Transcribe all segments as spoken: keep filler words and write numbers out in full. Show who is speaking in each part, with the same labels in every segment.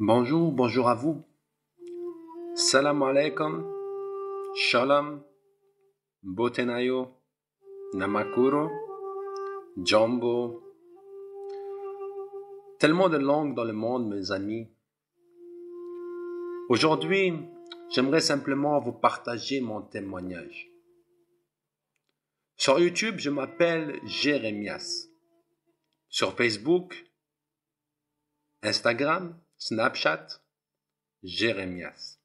Speaker 1: Bonjour, bonjour à vous. Salam alaikum, shalom, botenayo, namakuro, jumbo. Tellement de langues dans le monde, mes amis. Aujourd'hui, j'aimerais simplement vous partager mon témoignage. Sur YouTube, je m'appelle Jérémias. Sur Facebook, Instagram, Snapchat, Jérémias.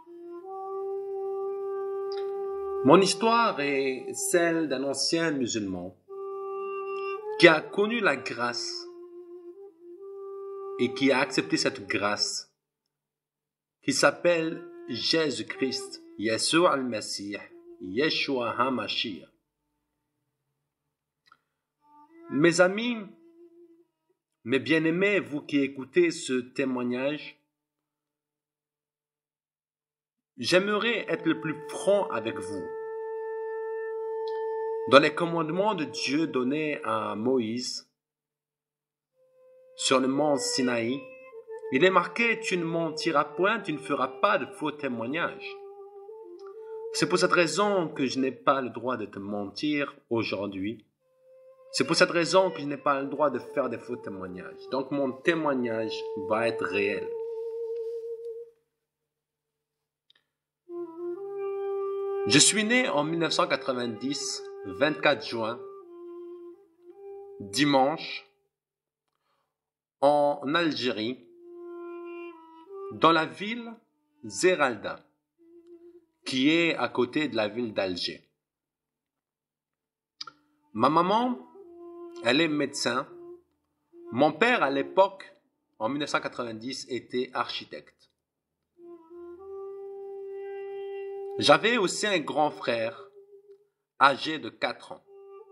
Speaker 1: Mon histoire est celle d'un ancien musulman qui a connu la grâce et qui a accepté cette grâce, qui s'appelle Jésus-Christ, Yeshua al-Messie, Yeshua HaMashiach. Mes amis, mes bien-aimés, vous qui écoutez ce témoignage, j'aimerais être le plus franc avec vous. Dans les commandements de Dieu donnés à Moïse, sur le mont Sinaï, il est marqué « Tu ne mentiras point, tu ne feras pas de faux témoignages ». C'est pour cette raison que je n'ai pas le droit de te mentir aujourd'hui. C'est pour cette raison que je n'ai pas le droit de faire des faux témoignages. Donc mon témoignage va être réel. Je suis né en mille neuf cent quatre-vingt-dix, vingt-quatre juin, dimanche, en Algérie, dans la ville Zeralda, qui est à côté de la ville d'Alger. Ma maman, elle est médecin. Mon père, à l'époque, en mille neuf cent quatre-vingt-dix, était architecte. J'avais aussi un grand frère, âgé de quatre ans.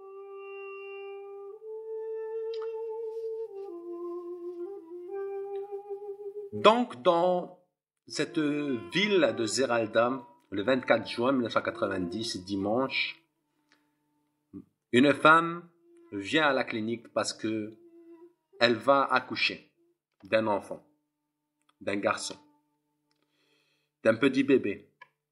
Speaker 1: Donc, dans cette ville de Zeralda, le vingt-quatre juin mille neuf cent quatre-vingt-dix, dimanche, une femme vient à la clinique parce que elle va accoucher d'un enfant, d'un garçon, d'un petit bébé.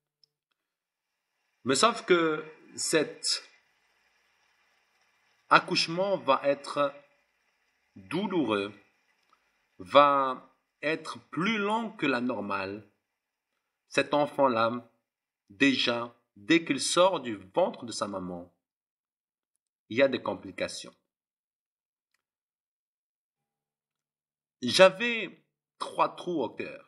Speaker 1: Mais sauf que cet accouchement va être douloureux, va être plus long que la normale. Cet enfant-là, déjà, dès qu'il sort du ventre de sa maman, il y a des complications. J'avais trois trous au cœur.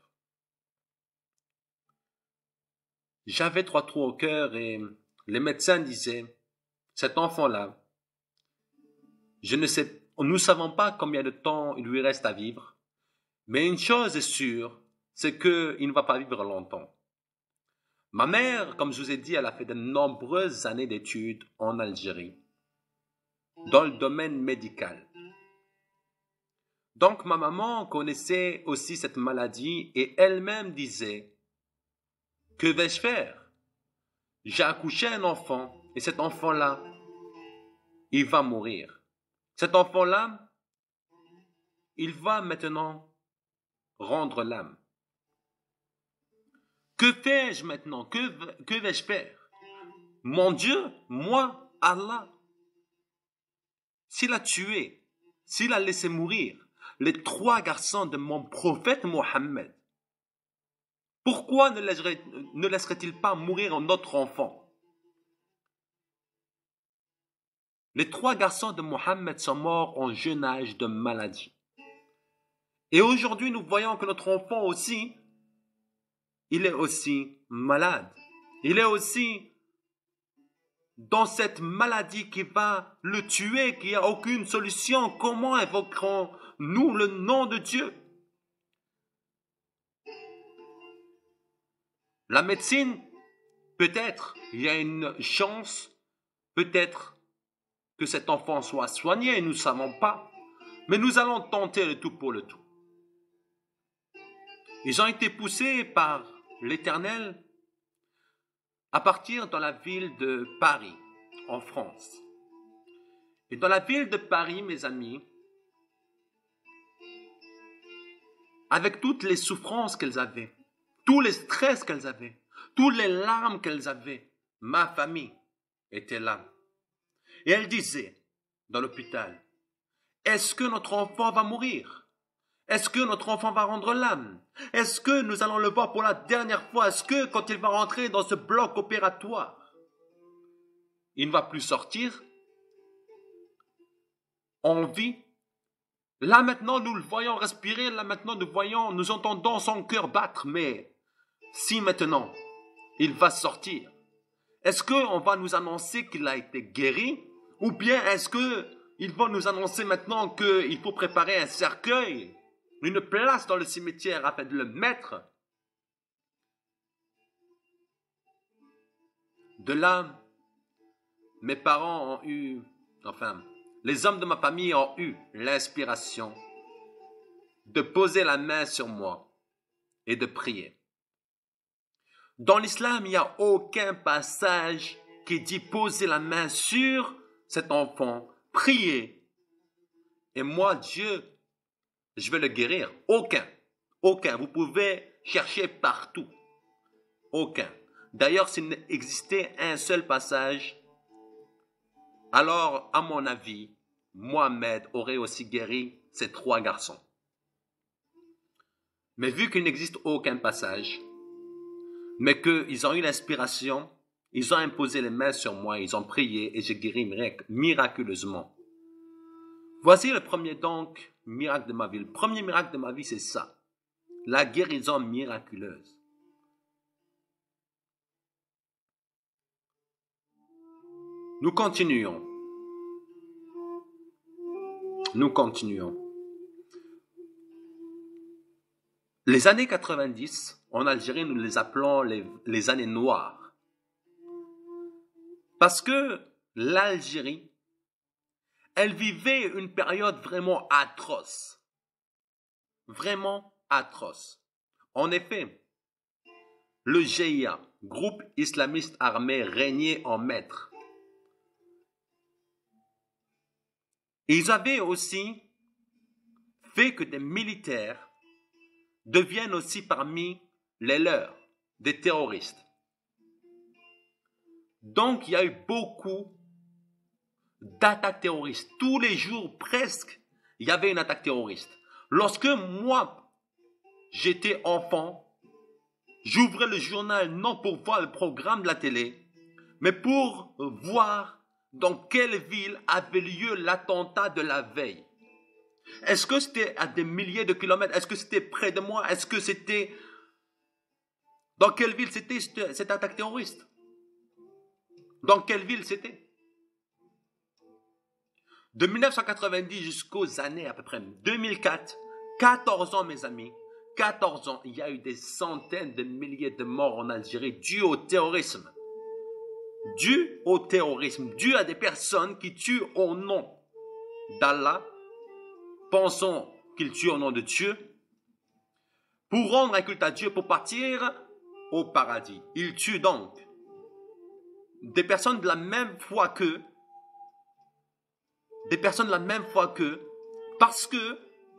Speaker 1: J'avais trois trous au cœur et les médecins disaient, cet enfant-là, je ne sais, nous ne savons pas combien de temps il lui reste à vivre, mais une chose est sûre, c'est qu'il ne va pas vivre longtemps. Ma mère, comme je vous ai dit, elle a fait de nombreuses années d'études en Algérie, dans le domaine médical. Donc ma maman connaissait aussi cette maladie et elle-même disait, que vais-je faire? J'ai accouché un enfant et cet enfant-là, il va mourir. Cet enfant-là, il va maintenant rendre l'âme. Que fais-je maintenant? Que, que vais-je faire? Mon Dieu, moi, Allah, s'il a tué, s'il a laissé mourir les trois garçons de mon prophète Mohammed, pourquoi ne laisserait, ne laisserait-il pas mourir un autre enfant? Les trois garçons de Mohammed sont morts en jeune âge de maladie. Et aujourd'hui, nous voyons que notre enfant aussi, il est aussi malade. Il est aussi dans cette maladie qui va le tuer, qui n'a aucune solution. Comment évoquerons-nous le nom de Dieu? La médecine, peut-être, il y a une chance, peut-être que cet enfant soit soigné, nous ne savons pas. Mais nous allons tenter le tout pour le tout. Ils ont été poussés par l'Éternel à partir dans la ville de Paris, en France. Et dans la ville de Paris, mes amis, avec toutes les souffrances qu'elles avaient, tous les stress qu'elles avaient, toutes les larmes qu'elles avaient, ma famille était là. Et elle disait, dans l'hôpital, est-ce que notre enfant va mourir? Est-ce que notre enfant va rendre l'âme? Est-ce que nous allons le voir pour la dernière fois? Est-ce que quand il va rentrer dans ce bloc opératoire, il ne va plus sortir en vie? Là maintenant, nous le voyons respirer, là maintenant, nous voyons, nous entendons son cœur battre, mais si maintenant, il va sortir, est-ce qu'on va nous annoncer qu'il a été guéri? Ou bien est-ce qu'ils vont nous annoncer maintenant qu'il faut préparer un cercueil, une place dans le cimetière afin de le mettre? De là, mes parents ont eu, enfin, les hommes de ma famille ont eu l'inspiration de poser la main sur moi et de prier. Dans l'islam, il n'y a aucun passage qui dit poser la main sur cet enfant, prier. Et moi, Dieu, je vais le guérir. Aucun. Aucun. Vous pouvez chercher partout. Aucun. D'ailleurs, s'il n'existait un seul passage, alors, à mon avis, Mohamed aurait aussi guéri ces trois garçons. Mais vu qu'il n'existe aucun passage, mais qu'ils ont eu l'inspiration, ils ont imposé les mains sur moi, ils ont prié et j'ai guéri miraculeusement. Voici le premier donc miracle de ma vie. Le premier miracle de ma vie, c'est ça. La guérison miraculeuse. Nous continuons. Nous continuons. Les années quatre-vingt-dix, en Algérie, nous les appelons les, les années noires. Parce que l'Algérie, elle vivait une période vraiment atroce. Vraiment atroce. En effet, le G I A, groupe islamiste armé, régnait en maître. Ils avaient aussi fait que des militaires deviennent aussi parmi les leurs, des terroristes. Donc, il y a eu beaucoup d'attaques terroristes. Tous les jours, presque, il y avait une attaque terroriste. Lorsque moi, j'étais enfant, j'ouvrais le journal non pour voir le programme de la télé, mais pour voir dans quelle ville avait lieu l'attentat de la veille. Est-ce que c'était à des milliers de kilomètres? Est-ce que c'était près de moi? Est-ce que c'était... Dans quelle ville c'était cette attaque terroriste? Dans quelle ville c'était? De mille neuf cent quatre-vingt-dix jusqu'aux années à peu près deux mille quatre, quatorze ans mes amis, quatorze ans, il y a eu des centaines de milliers de morts en Algérie dû au terrorisme. Dû au terrorisme, dû à des personnes qui tuent au nom d'Allah, pensant qu'ils tuent au nom de Dieu, pour rendre un culte à Dieu, pour partir au paradis. Ils tuent donc des personnes de la même foi qu'eux, des personnes de la même foi qu'eux, parce que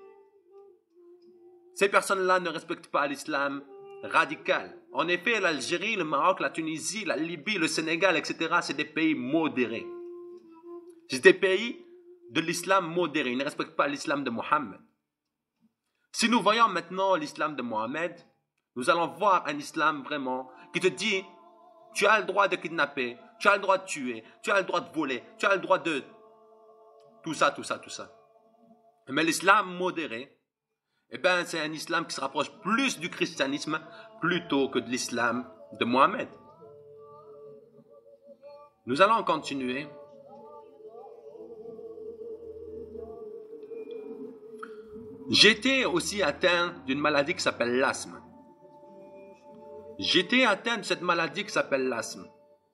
Speaker 1: ces personnes-là ne respectent pas l'islam radical. En effet, l'Algérie, le Maroc, la Tunisie, la Libye, le Sénégal, et cetera, c'est des pays modérés. C'est des pays de l'islam modéré. Ils ne respectent pas l'islam de Mohammed. Si nous voyons maintenant l'islam de Mohammed, nous allons voir un islam vraiment qui te dit, tu as le droit de kidnapper, tu as le droit de tuer, tu as le droit de voler, tu as le droit de... Tout ça, tout ça, tout ça. Mais l'islam modéré, eh ben, c'est un islam qui se rapproche plus du christianisme plutôt que de l'islam de Mohammed. Nous allons continuer. J'étais aussi atteint d'une maladie qui s'appelle l'asthme. J'étais atteint de cette maladie qui s'appelle l'asthme.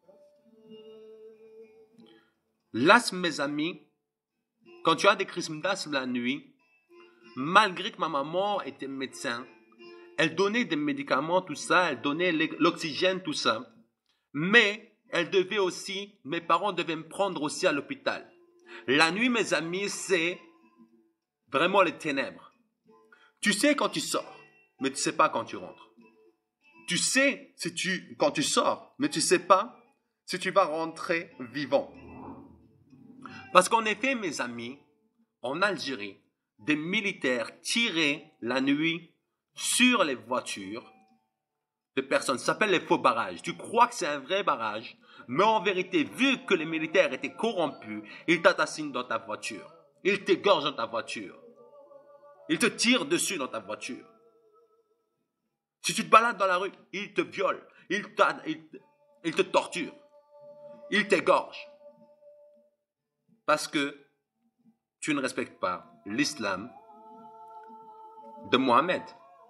Speaker 1: L'asthme, mes amis, quand tu as des crises d'asthme la nuit, malgré que ma maman était médecin, elle donnait des médicaments, tout ça, elle donnait l'oxygène, tout ça. Mais elle devait aussi, mes parents devaient me prendre aussi à l'hôpital. La nuit, mes amis, c'est vraiment les ténèbres. Tu sais quand tu sors, mais tu ne sais pas quand tu rentres. Tu sais si tu, quand tu sors, mais tu ne sais pas si tu vas rentrer vivant. Parce qu'en effet, mes amis, en Algérie, des militaires tiraient la nuit sur les voitures de personnes. Ça s'appelle les faux barrages. Tu crois que c'est un vrai barrage, mais en vérité, vu que les militaires étaient corrompus, ils t'assassinent dans ta voiture. Ils t'égorgent dans ta voiture. Ils te tirent dessus dans ta voiture. Si tu te balades dans la rue, ils te violent. Ils, ils, ils te torturent. Ils t'égorgent. Parce que tu ne respectes pas l'islam de Mohammed.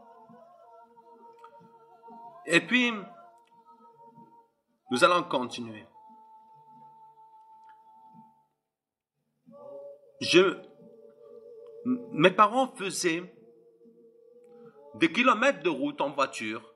Speaker 1: Et puis, nous allons continuer. Je, mes parents faisaient des kilomètres de route en voiture,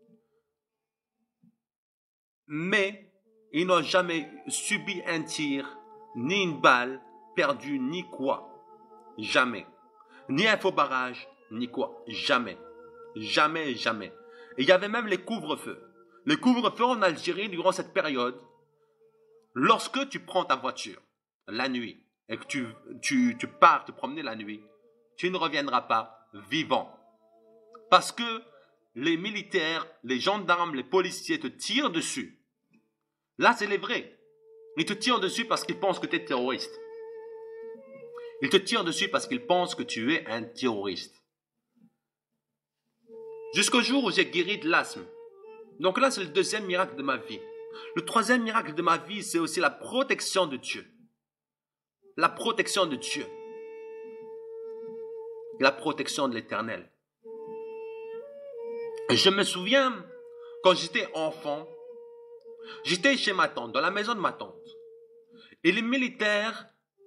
Speaker 1: mais ils n'ont jamais subi un tir, ni une balle perdue, ni quoi. Jamais. Ni un faux barrage, ni quoi. Jamais. Jamais, jamais. Et il y avait même les couvre-feux. Les couvre-feux en Algérie, durant cette période, lorsque tu prends ta voiture la nuit et que tu, tu, tu pars te promener la nuit, tu ne reviendras pas vivant. Parce que les militaires, les gendarmes, les policiers te tirent dessus. Là, c'est les vrais. Ils te tirent dessus parce qu'ils pensent que tu es terroriste. Ils te tirent dessus parce qu'ils pensent que tu es un terroriste. Jusqu'au jour où j'ai guéri de l'asthme. Donc là, c'est le deuxième miracle de ma vie. Le troisième miracle de ma vie, c'est aussi la protection de Dieu. La protection de Dieu. La protection de l'Éternel. Je me souviens, quand j'étais enfant, j'étais chez ma tante, dans la maison de ma tante. Et les militaires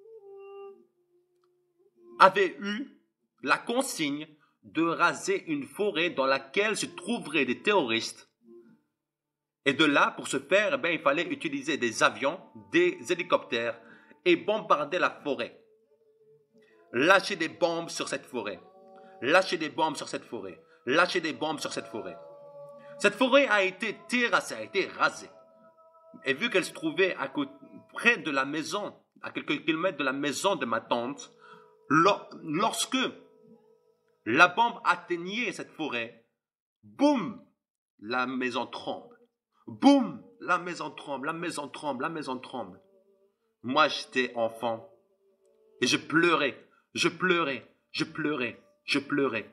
Speaker 1: avaient eu la consigne de raser une forêt dans laquelle se trouveraient des terroristes. Et de là, pour ce faire, eh bien, il fallait utiliser des avions, des hélicoptères et bombarder la forêt. Lâcher des bombes sur cette forêt. Lâcher des bombes sur cette forêt. Lâcher des bombes sur cette forêt. Cette forêt a été terrassée, a été rasée. Et vu qu'elle se trouvait à côté, près de la maison, à quelques kilomètres de la maison de ma tante, lorsque la bombe atteignait cette forêt, boum, la maison tremble. Boum, la maison tremble, la maison tremble, la maison tremble. Moi, j'étais enfant et je pleurais, je pleurais, je pleurais, je pleurais.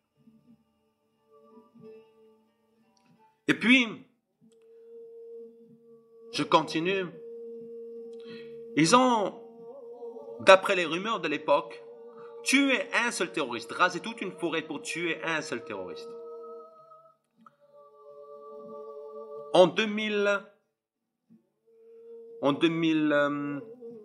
Speaker 1: Et puis, je continue. Ils ont, d'après les rumeurs de l'époque, tué un seul terroriste, rasé toute une forêt pour tuer un seul terroriste. En deux mille, en deux mille, euh,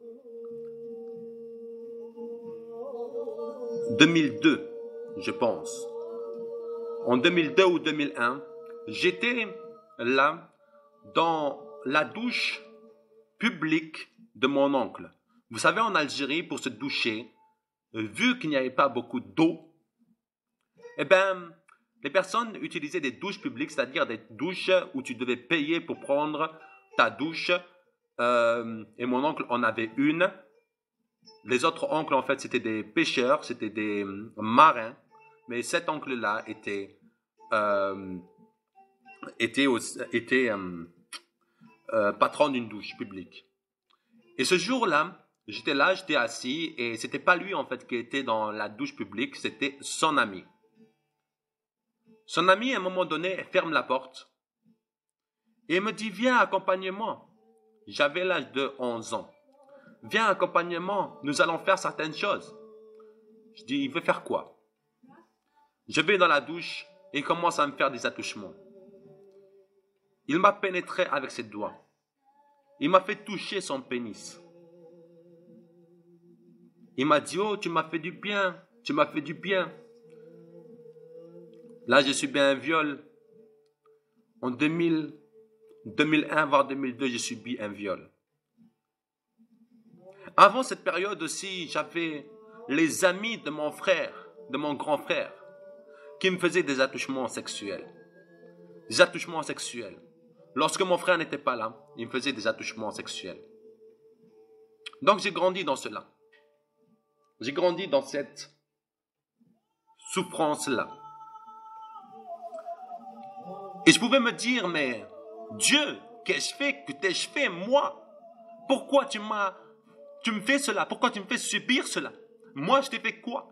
Speaker 1: deux mille deux, je pense. En deux mille deux ou deux mille un, j'étais là dans la douche publique de mon oncle. Vous savez, en Algérie, pour se doucher, vu qu'il n'y avait pas beaucoup d'eau, eh bien, les personnes utilisaient des douches publiques, c'est-à-dire des douches où tu devais payer pour prendre ta douche. Euh, et mon oncle en avait une. Les autres oncles, en fait, c'était des pêcheurs, c'était des marins. Mais cet oncle-là était, euh, était, aussi, était euh, euh, patron d'une douche publique. Et ce jour-là, j'étais là, j'étais assis, et c'était pas lui, en fait, qui était dans la douche publique, c'était son ami. Son ami, à un moment donné, ferme la porte et me dit, viens, accompagne-moi. J'avais l'âge de onze ans. Viens, accompagne-moi, nous allons faire certaines choses. Je dis, il veut faire quoi? Je vais dans la douche et il commence à me faire des attouchements. Il m'a pénétré avec ses doigts. Il m'a fait toucher son pénis. Il m'a dit, oh, tu m'as fait du bien, tu m'as fait du bien. Là, je subis un viol. En deux mille, deux mille un, voire deux mille deux, j'ai subi un viol. Avant cette période aussi, j'avais les amis de mon frère, de mon grand frère. qui me faisait des attouchements sexuels. Des attouchements sexuels. Lorsque mon frère n'était pas là, il me faisait des attouchements sexuels. Donc j'ai grandi dans cela. J'ai grandi dans cette souffrance-là. Et je pouvais me dire, mais Dieu, qu'ai-je fait, que t'ai-je fait, moi? Pourquoi tu m'as, tu me fais cela? Pourquoi tu me fais subir cela? Moi, je t'ai fait quoi?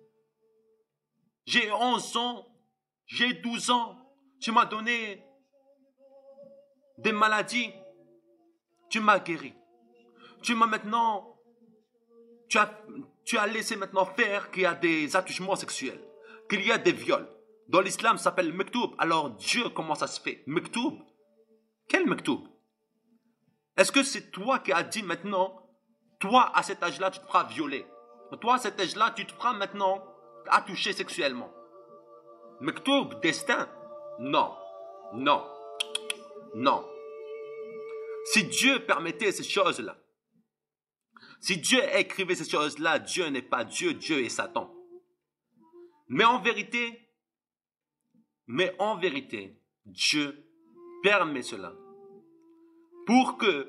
Speaker 1: J'ai onze ans, j'ai douze ans, tu m'as donné des maladies, tu m'as guéri. Tu m'as maintenant, tu as, tu as laissé maintenant faire qu'il y a des attouchements sexuels, qu'il y a des viols. Dans l'islam, ça s'appelle mektoub. Alors Dieu, comment ça se fait? Mektoub? Quel mektoub? Est-ce que c'est toi qui as dit maintenant, toi à cet âge-là, tu te feras violer? Toi à cet âge-là, tu te feras maintenant attoucher sexuellement? Mektoub, destin? Non, non, non. Si Dieu permettait ces choses-là, si Dieu écrivait ces choses-là, Dieu n'est pas Dieu, Dieu est Satan. Mais en vérité, mais en vérité, Dieu permet cela pour que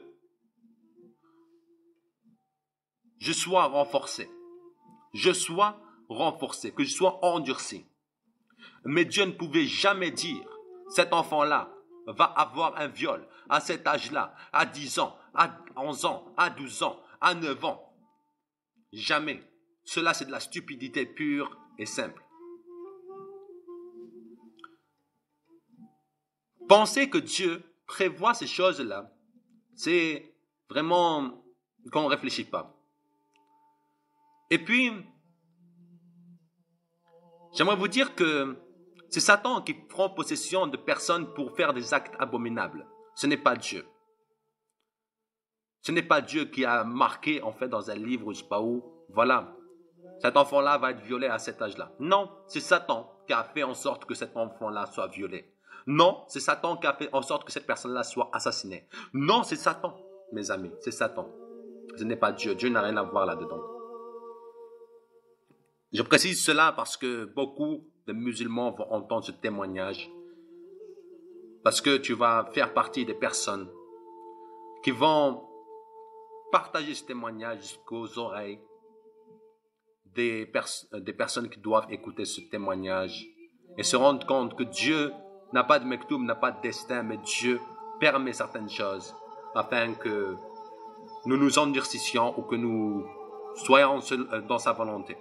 Speaker 1: je sois renforcé, je sois renforcé, que je sois endurci. Mais Dieu ne pouvait jamais dire, cet enfant-là va avoir un viol à cet âge-là, à dix ans, à onze ans, à douze ans, à neuf ans. Jamais. Cela, c'est de la stupidité pure et simple. Penser que Dieu prévoit ces choses-là, c'est vraiment qu'on ne réfléchit pas. Et puis, j'aimerais vous dire que c'est Satan qui prend possession de personnes pour faire des actes abominables. Ce n'est pas Dieu. Ce n'est pas Dieu qui a marqué, en fait, dans un livre, je ne sais pas où, voilà, cet enfant-là va être violé à cet âge-là. Non, c'est Satan qui a fait en sorte que cet enfant-là soit violé. Non, c'est Satan qui a fait en sorte que cette personne-là soit assassinée. Non, c'est Satan, mes amis, c'est Satan. Ce n'est pas Dieu. Dieu n'a rien à voir là-dedans. Je précise cela parce que beaucoup de musulmans vont entendre ce témoignage. Parce que tu vas faire partie des personnes qui vont partager ce témoignage jusqu'aux oreilles des, pers des personnes qui doivent écouter ce témoignage et se rendre compte que Dieu n'a pas de mektoub, n'a pas de destin, mais Dieu permet certaines choses afin que nous nous endurcissions ou que nous soyons dans sa volonté.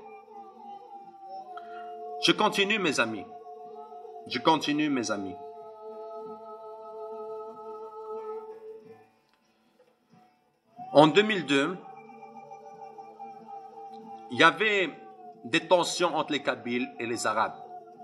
Speaker 1: Je continue, mes amis. Je continue, mes amis. En deux mille deux, il y avait des tensions entre les Kabyles et les Arabes.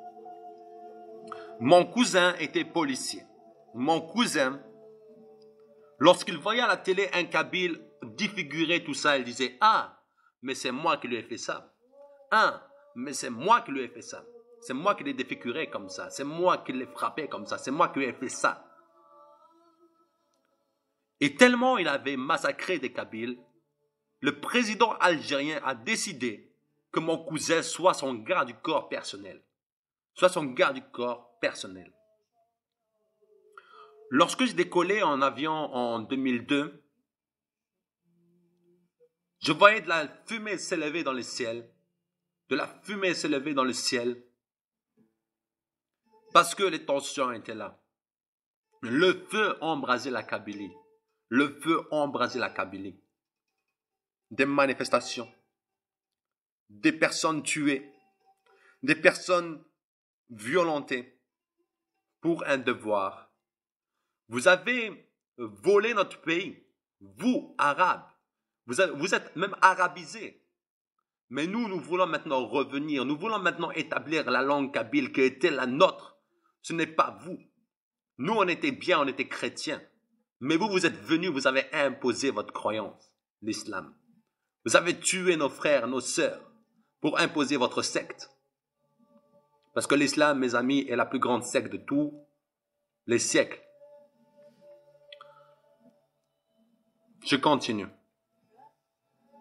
Speaker 1: Mon cousin était policier. Mon cousin, lorsqu'il voyait à la télé un Kabyle défigurer tout ça, il disait « Ah, mais c'est moi qui lui ai fait ça. Ah, mais c'est moi qui lui ai fait ça. C'est moi qui l'ai défiguré comme ça. C'est moi qui l'ai frappé comme ça. C'est moi qui lui ai fait ça. » Et tellement il avait massacré des Kabyles, le président algérien a décidé que mon cousin soit son garde du corps personnel. Soit son garde du corps personnel. Lorsque je décollais en avion en deux mille deux, je voyais de la fumée s'élever dans le ciel, de la fumée s'élever dans le ciel, parce que les tensions étaient là. Le feu embrasait la Kabylie. Le feu embrasait la Kabylie. Des manifestations, des personnes tuées, des personnes violentées pour un devoir. Vous avez volé notre pays, vous, Arabes. Vous êtes, vous êtes même arabisés. Mais nous, nous voulons maintenant revenir. Nous voulons maintenant établir la langue kabyle qui était la nôtre. Ce n'est pas vous. Nous, on était bien, on était chrétiens. Mais vous, vous êtes venus, vous avez imposé votre croyance, l'islam. Vous avez tué nos frères, nos sœurs, pour imposer votre secte. Parce que l'islam, mes amis, est la plus grande secte de tous les siècles. Je continue.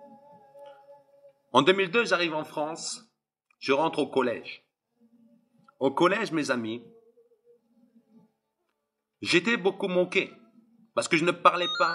Speaker 1: En deux mille deux, j'arrive en France, je rentre au collège. Au collège, mes amis, j'étais beaucoup moqué parce que je ne parlais pas,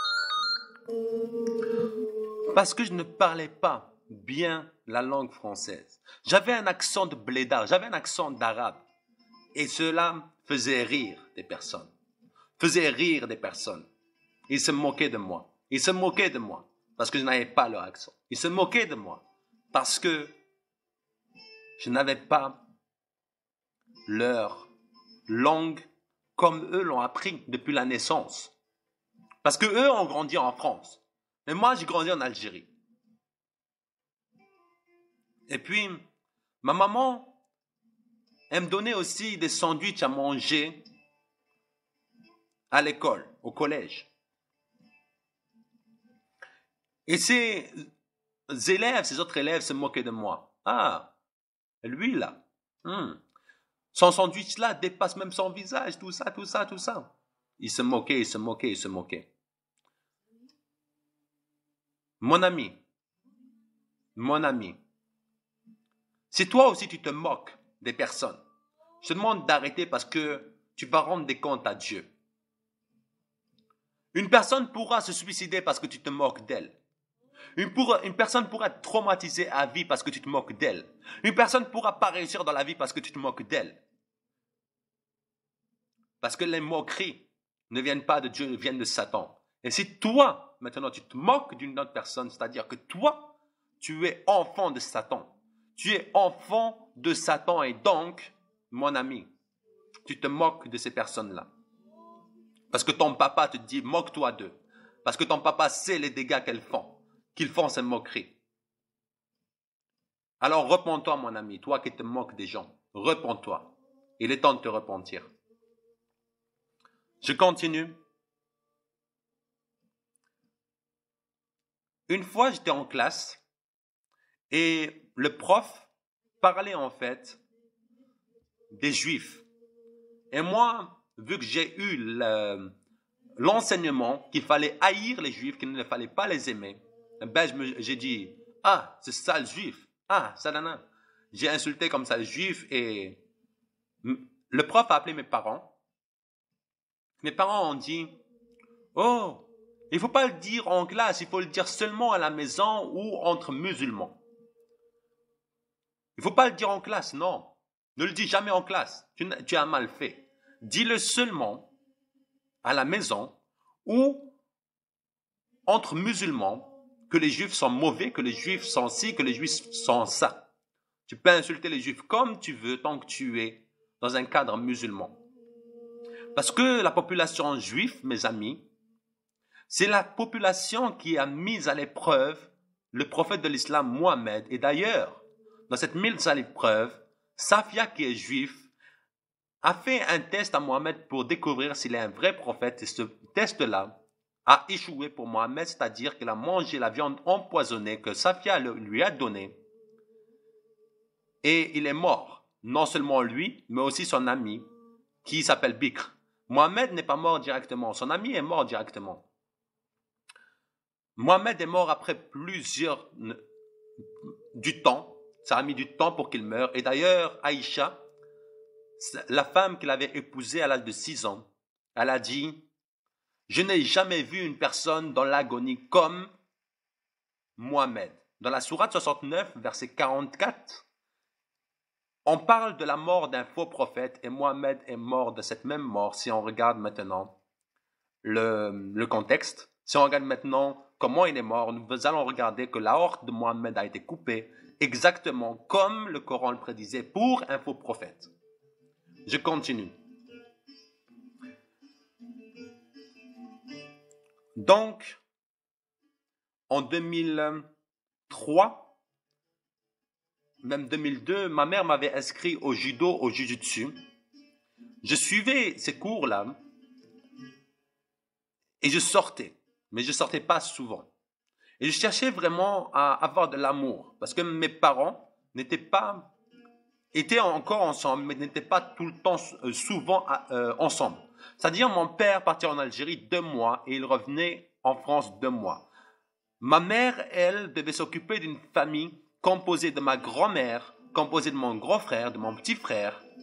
Speaker 1: parce que je ne parlais pas bien la langue française. J'avais un accent de blédard, j'avais un accent d'arabe et cela faisait rire des personnes, faisait rire des personnes. Ils se moquaient de moi, ils se moquaient de moi parce que je n'avais pas leur accent. Ils se moquaient de moi parce que je n'avais pas leur langue comme eux l'ont appris depuis la naissance. Parce que eux ont grandi en France. Mais moi, j'ai grandi en Algérie. Et puis, ma maman, elle me donnait aussi des sandwichs à manger à l'école, au collège. Et ces élèves, ces autres élèves se moquaient de moi. Ah, lui là, hmm. Son sandwich-là dépasse même son visage, tout ça, tout ça, tout ça. Il se moquait, il se moquait, il se moquait. Mon ami, mon ami, si toi aussi tu te moques des personnes, je te demande d'arrêter parce que tu vas rendre des comptes à Dieu. Une personne pourra se suicider parce que tu te moques d'elle. Une, pour, une personne pourra être traumatisée à vie parce que tu te moques d'elle. Une personne ne pourra pas réussir dans la vie parce que tu te moques d'elle. Parce que les moqueries ne viennent pas de Dieu, elles viennent de Satan. Et si toi, maintenant, tu te moques d'une autre personne, c'est-à-dire que toi, tu es enfant de Satan. Tu es enfant de Satan et donc, mon ami, tu te moques de ces personnes-là. Parce que ton papa te dit, moque-toi d'eux. Parce que ton papa sait les dégâts qu'elles font, qu'ils font ces moqueries. Alors, repens-toi, mon ami, toi qui te moques des gens, repens-toi. Il est temps de te repentir. Je continue. Une fois, j'étais en classe et le prof parlait en fait des Juifs. Et moi, vu que j'ai eu le, l'enseignement qu'il fallait haïr les Juifs, qu'il ne fallait pas les aimer, ben je me, j'ai dit, ah, c'est ça le Juif. Ah, ça, nana. J'ai insulté comme ça le Juif et le prof a appelé mes parents. Mes parents ont dit, oh, il ne faut pas le dire en classe, il faut le dire seulement à la maison ou entre musulmans. Il ne faut pas le dire en classe, non. Ne le dis jamais en classe, tu, tu as mal fait. Dis-le seulement à la maison ou entre musulmans que les juifs sont mauvais, que les juifs sont ci, que les juifs sont ça. Tu peux insulter les juifs comme tu veux tant que tu es dans un cadre musulman. Parce que la population juive, mes amis, c'est la population qui a mis à l'épreuve le prophète de l'islam Mohammed. Et d'ailleurs, dans cette mise à l'épreuve, Safia, qui est juif, a fait un test à Mohammed pour découvrir s'il est un vrai prophète. Et ce test-là a échoué pour Mohammed, c'est-à-dire qu'il a mangé la viande empoisonnée que Safia lui a donnée. Et il est mort. Non seulement lui, mais aussi son ami, qui s'appelle Bikr. Mohammed n'est pas mort directement, son ami est mort directement. Mohammed est mort après plusieurs du temps, ça a mis du temps pour qu'il meure. Et d'ailleurs, Aïcha, la femme qu'il avait épousée à l'âge de six ans, elle a dit, je n'ai jamais vu une personne dans l'agonie comme Mohammed. Dans la sourate soixante-neuf, verset quarante-quatre, on parle de la mort d'un faux prophète et Mohammed est mort de cette même mort si on regarde maintenant le, le contexte. Si on regarde maintenant comment il est mort, nous allons regarder que l'aorte de Mohammed a été coupée exactement comme le Coran le prédisait pour un faux prophète. Je continue. Donc, en deux mille trois, même deux mille deux, ma mère m'avait inscrit au judo, au jujutsu. Je suivais ces cours-là et je sortais, mais je sortais pas souvent. Et je cherchais vraiment à avoir de l'amour parce que mes parents n'étaient pas, étaient encore ensemble, mais n'étaient pas tout le temps, euh, souvent euh, ensemble. C'est-à-dire mon père partait en Algérie deux mois et il revenait en France deux mois. Ma mère, elle, devait s'occuper d'une famille composée de ma grand-mère, composée de mon grand frère, de mon petit frère,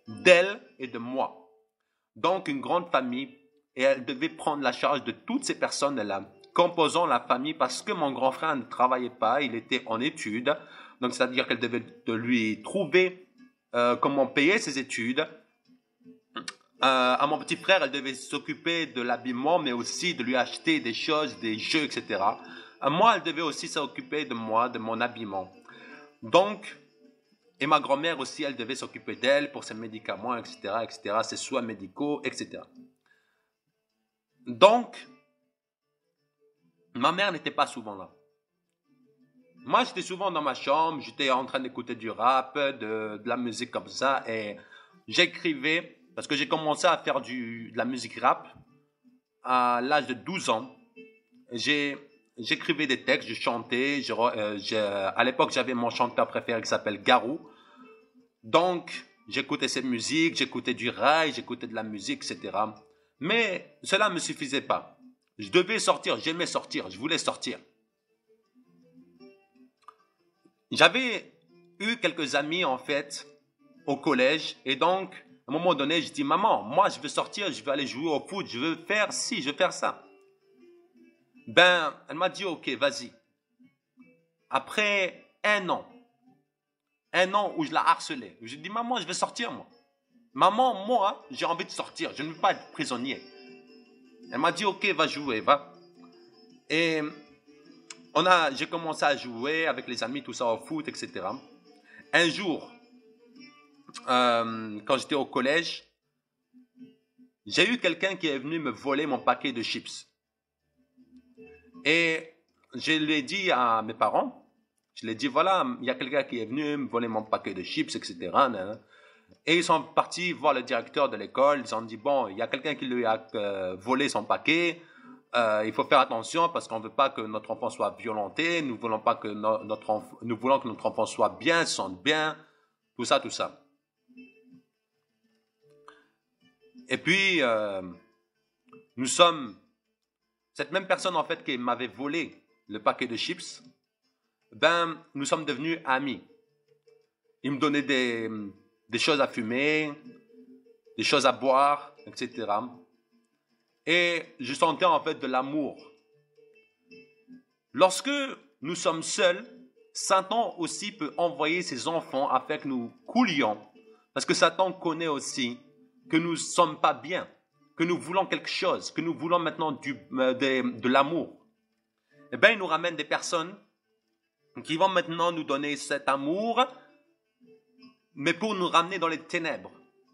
Speaker 1: d'elle et de moi. Donc une grande famille, et elle devait prendre la charge de toutes ces personnes-là, composant la famille, parce que mon grand frère ne travaillait pas, il était en études, donc c'est-à-dire qu'elle devait de lui trouver euh, comment payer ses études. Euh, à mon petit frère, elle devait s'occuper de l'habillement, mais aussi de lui acheter des choses, des jeux, et cetera. À moi, elle devait aussi s'occuper de moi, de mon habillement. Donc, et ma grand-mère aussi, elle devait s'occuper d'elle pour ses médicaments, et cetera, et cetera, ses soins médicaux, et cetera. Donc, ma mère n'était pas souvent là. Moi, j'étais souvent dans ma chambre, j'étais en train d'écouter du rap, de, de la musique comme ça, et j'écrivais, parce que j'ai commencé à faire du, de la musique rap à l'âge de douze ans. J'ai, j'écrivais des textes, je chantais, je, euh, je, à l'époque, j'avais mon chanteur préféré qui s'appelle Garou. Donc, j'écoutais cette musique, j'écoutais du rail, j'écoutais de la musique, et cetera. Mais cela ne me suffisait pas. Je devais sortir, j'aimais sortir, je voulais sortir. J'avais eu quelques amis, en fait, au collège, et donc, à un moment donné, je dis, maman, moi, je veux sortir, je veux aller jouer au foot, je veux faire ci, je veux faire ça. Ben, elle m'a dit, ok, vas-y. Après un an, un an où je la harcelais, je dis, maman, je veux sortir, moi. Maman, moi, j'ai envie de sortir, je ne veux pas être prisonnier. Elle m'a dit, ok, va jouer, va. Et on a, j'ai commencé à jouer avec les amis, tout ça, au foot, et cetera. Un jour, euh, quand j'étais au collège, j'ai eu quelqu'un qui est venu me voler mon paquet de chips. Et je l'ai dit à mes parents, je leur ai dit, voilà, il y a quelqu'un qui est venu me voler mon paquet de chips, et cetera. Et ils sont partis voir le directeur de l'école, ils ont dit, bon, il y a quelqu'un qui lui a euh, volé son paquet, euh, il faut faire attention parce qu'on ne veut pas que notre enfant soit violenté, nous voulons pas que no- notre enf- nous voulons que notre enfant soit bien, se sente bien, tout ça, tout ça. Et puis, euh, nous sommes, cette même personne en fait qui m'avait volé le paquet de chips, ben, nous sommes devenus amis. Il me donnait des, des choses à fumer, des choses à boire, et cetera. Et je sentais en fait de l'amour. Lorsque nous sommes seuls, Satan aussi peut envoyer ses enfants afin que nous coulions. Parce que Satan connaît aussi que nous ne sommes pas bien, que nous voulons quelque chose, que nous voulons maintenant du, euh, de, de l'amour. Eh bien, il nous ramène des personnes qui vont maintenant nous donner cet amour, mais pour nous ramener dans les ténèbres.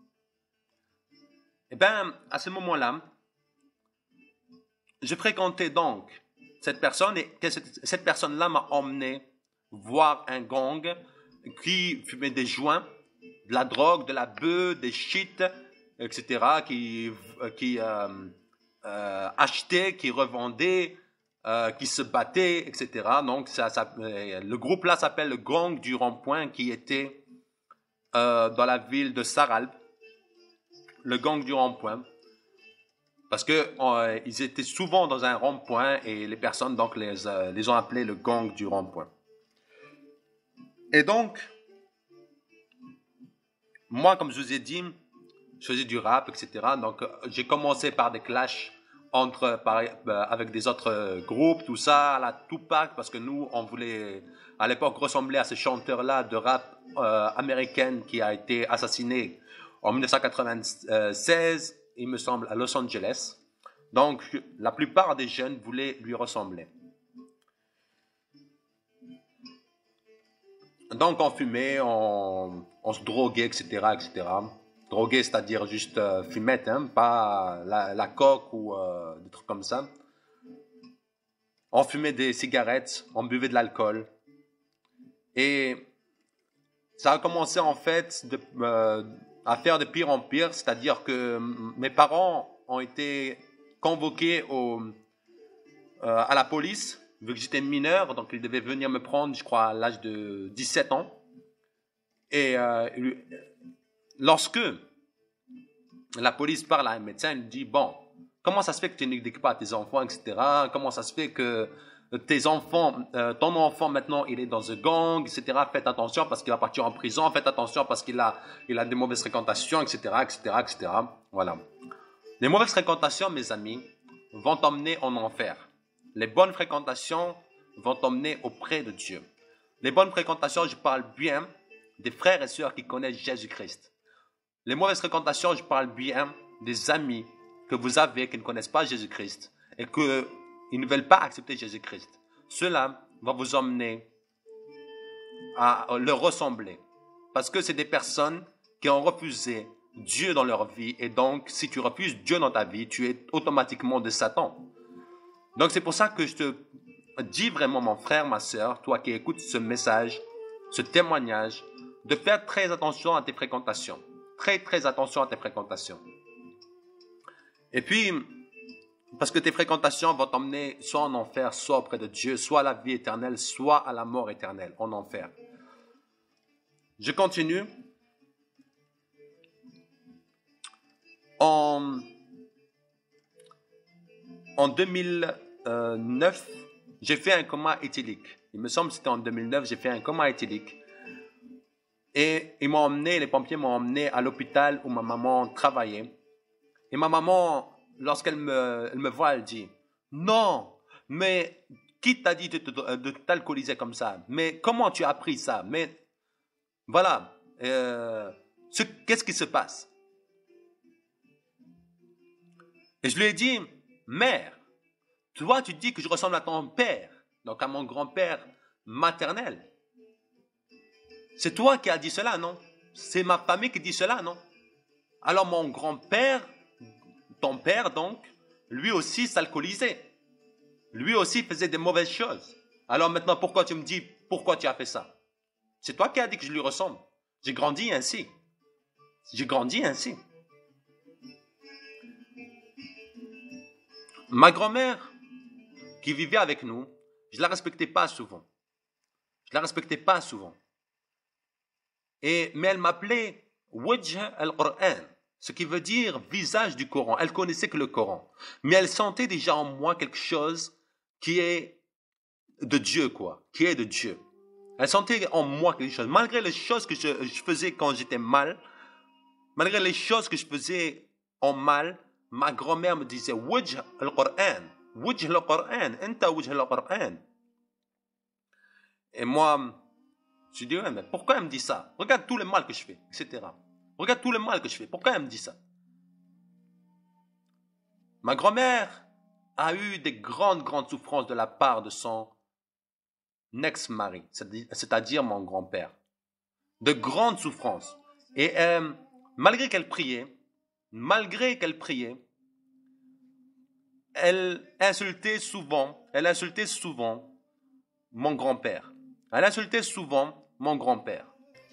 Speaker 1: Eh bien, à ce moment-là, je fréquentais donc cette personne et cette, cette personne-là m'a emmené voir un gang qui fumait des joints, de la drogue, de la bœuf, des shit, et cetera, qui, qui euh, euh, achetait, qui revendait, euh, qui se battait, et cetera. Donc, ça, ça, le groupe-là s'appelle le Gang du Rond-Point, qui était euh, dans la ville de Saralbe. Le Gang du Rond-Point. Parce que euh, ils étaient souvent dans un rond-point et les personnes donc les, euh, les ont appelés le Gang du Rond-Point. Et donc, moi, comme je vous ai dit, je faisais du rap, et cetera. Donc, euh, j'ai commencé par des clashs entre, par, euh, avec des autres euh, groupes, tout ça, à la Tupac, parce que nous, on voulait, à l'époque, ressembler à ce chanteur-là de rap euh, américain qui a été assassiné en dix-neuf cent quatre-vingt-seize, il me semble, à Los Angeles. Donc, la plupart des jeunes voulaient lui ressembler. Donc, on fumait, on, on se droguait, et cetera, et cetera. Droguer, c'est-à-dire juste euh, fumette, hein, pas la, la coke ou euh, des trucs comme ça. On fumait des cigarettes, on buvait de l'alcool. Et ça a commencé en fait de, euh, à faire de pire en pire, c'est-à-dire que mes parents ont été convoqués au, euh, à la police, vu que j'étais mineur, donc ils devaient venir me prendre, je crois, à l'âge de dix-sept ans. Et euh, lorsque la police parle à un médecin, il dit, bon, comment ça se fait que tu n'éduques pas tes enfants, et cetera. Comment ça se fait que tes enfants, euh, ton enfant maintenant, il est dans un gang, et cetera. Faites attention parce qu'il va partir en prison. Faites attention parce qu'il a, il a des mauvaises fréquentations, et cetera, et cetera, et cetera. Voilà. Les mauvaises fréquentations, mes amis, vont t'emmener en enfer. Les bonnes fréquentations vont t'emmener auprès de Dieu. Les bonnes fréquentations, je parle bien des frères et sœurs qui connaissent Jésus-Christ. Les mauvaises fréquentations, je parle bien des amis que vous avez qui ne connaissent pas Jésus-Christ et qu'ils ne veulent pas accepter Jésus-Christ. Cela va vous emmener à leur ressembler. Parce que c'est des personnes qui ont refusé Dieu dans leur vie. Et donc, si tu refuses Dieu dans ta vie, tu es automatiquement de Satan. Donc, c'est pour ça que je te dis vraiment, mon frère, ma sœur, toi qui écoutes ce message, ce témoignage, de faire très attention à tes fréquentations. Très, très attention à tes fréquentations. Et puis, parce que tes fréquentations vont t'emmener soit en enfer, soit auprès de Dieu, soit à la vie éternelle, soit à la mort éternelle, en enfer. Je continue. En, en deux mille neuf, j'ai fait un coma éthylique. Il me semble que c'était en deux mille neuf, j'ai fait un coma éthylique. Et ils m'ont emmené, les pompiers m'ont emmené à l'hôpital où ma maman travaillait. Et ma maman, lorsqu'elle me, elle me voit, elle dit « Non, mais qui t'a dit de, de, de t'alcooliser comme ça? Mais comment tu as appris ça? Mais voilà, euh, ce, qu'est-ce qui se passe ?» Et je lui ai dit « Mère, toi tu dis que je ressemble à ton père, donc à mon grand-père maternel. C'est toi qui as dit cela, non? C'est ma famille qui dit cela, non? Alors mon grand-père, ton père donc, lui aussi s'alcoolisait. Lui aussi faisait des mauvaises choses. Alors maintenant, pourquoi tu me dis, pourquoi tu as fait ça? C'est toi qui as dit que je lui ressemble. J'ai grandi ainsi. J'ai grandi ainsi. Ma grand-mère, qui vivait avec nous, je ne la respectais pas souvent. Je ne la respectais pas souvent. Et, mais elle m'appelait Wajh al-Qur'an, ce qui veut dire visage du Coran. Elle connaissait que le Coran. Mais elle sentait déjà en moi quelque chose qui est de Dieu, quoi. Qui est de Dieu. Elle sentait en moi quelque chose. Malgré les choses que je, je faisais quand j'étais mal, malgré les choses que je faisais en mal, ma grand-mère me disait Wajh al-Qur'an. Wajh al-Qur'an. Anta wajh al-Qur'an. Et moi, je dis, ouais, mais pourquoi elle me dit ça? Regarde tout le mal que je fais, et cetera. Regarde tout le mal que je fais. Pourquoi elle me dit ça? Ma grand-mère a eu des grandes, grandes souffrances de la part de son ex-mari, c'est-à-dire mon grand-père. De grandes souffrances. Et euh, malgré qu'elle priait, malgré qu'elle priait, elle insultait souvent, elle insultait souvent mon grand-père. Elle insultait souvent mon grand-père.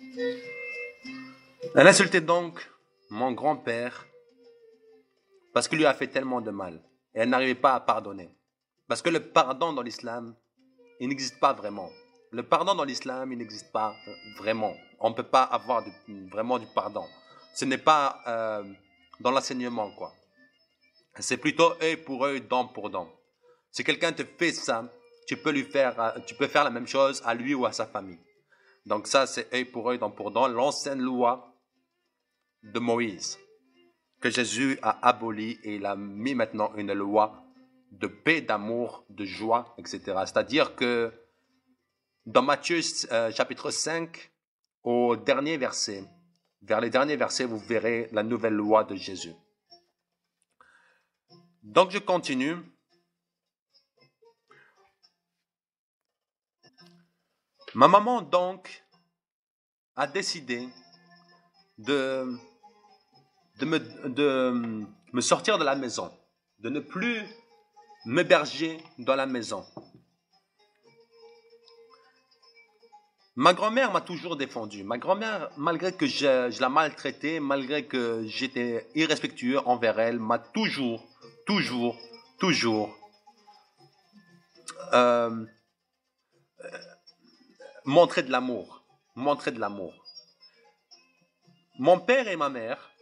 Speaker 1: Elle insultait donc mon grand-père parce qu'il lui a fait tellement de mal. Et elle n'arrivait pas à pardonner. Parce que le pardon dans l'islam, il n'existe pas vraiment. Le pardon dans l'islam, il n'existe pas vraiment. On ne peut pas avoir de, vraiment du pardon. Ce n'est pas euh, dans l'enseignement, quoi. C'est plutôt œil pour œil, dent pour dent. Si quelqu'un te fait ça, tu peux lui faire, tu peux faire la même chose à lui ou à sa famille. Donc ça, c'est œil pour œil, dent pour dent, l'ancienne loi de Moïse, que Jésus a aboli et il a mis maintenant une loi de paix, d'amour, de joie, et cetera. C'est-à-dire que dans Matthieu euh, chapitre cinq, au dernier verset, vers les derniers versets, vous verrez la nouvelle loi de Jésus. Donc je continue. Ma maman donc a décidé de, de, me, de me sortir de la maison, de ne plus m'héberger dans la maison. Ma grand-mère m'a toujours défendu. Ma grand-mère, malgré que je, je la maltraitais, malgré que j'étais irrespectueux envers elle, m'a toujours, toujours, toujours euh, montré de l'amour. Montré de l'amour. Mon père et ma mère,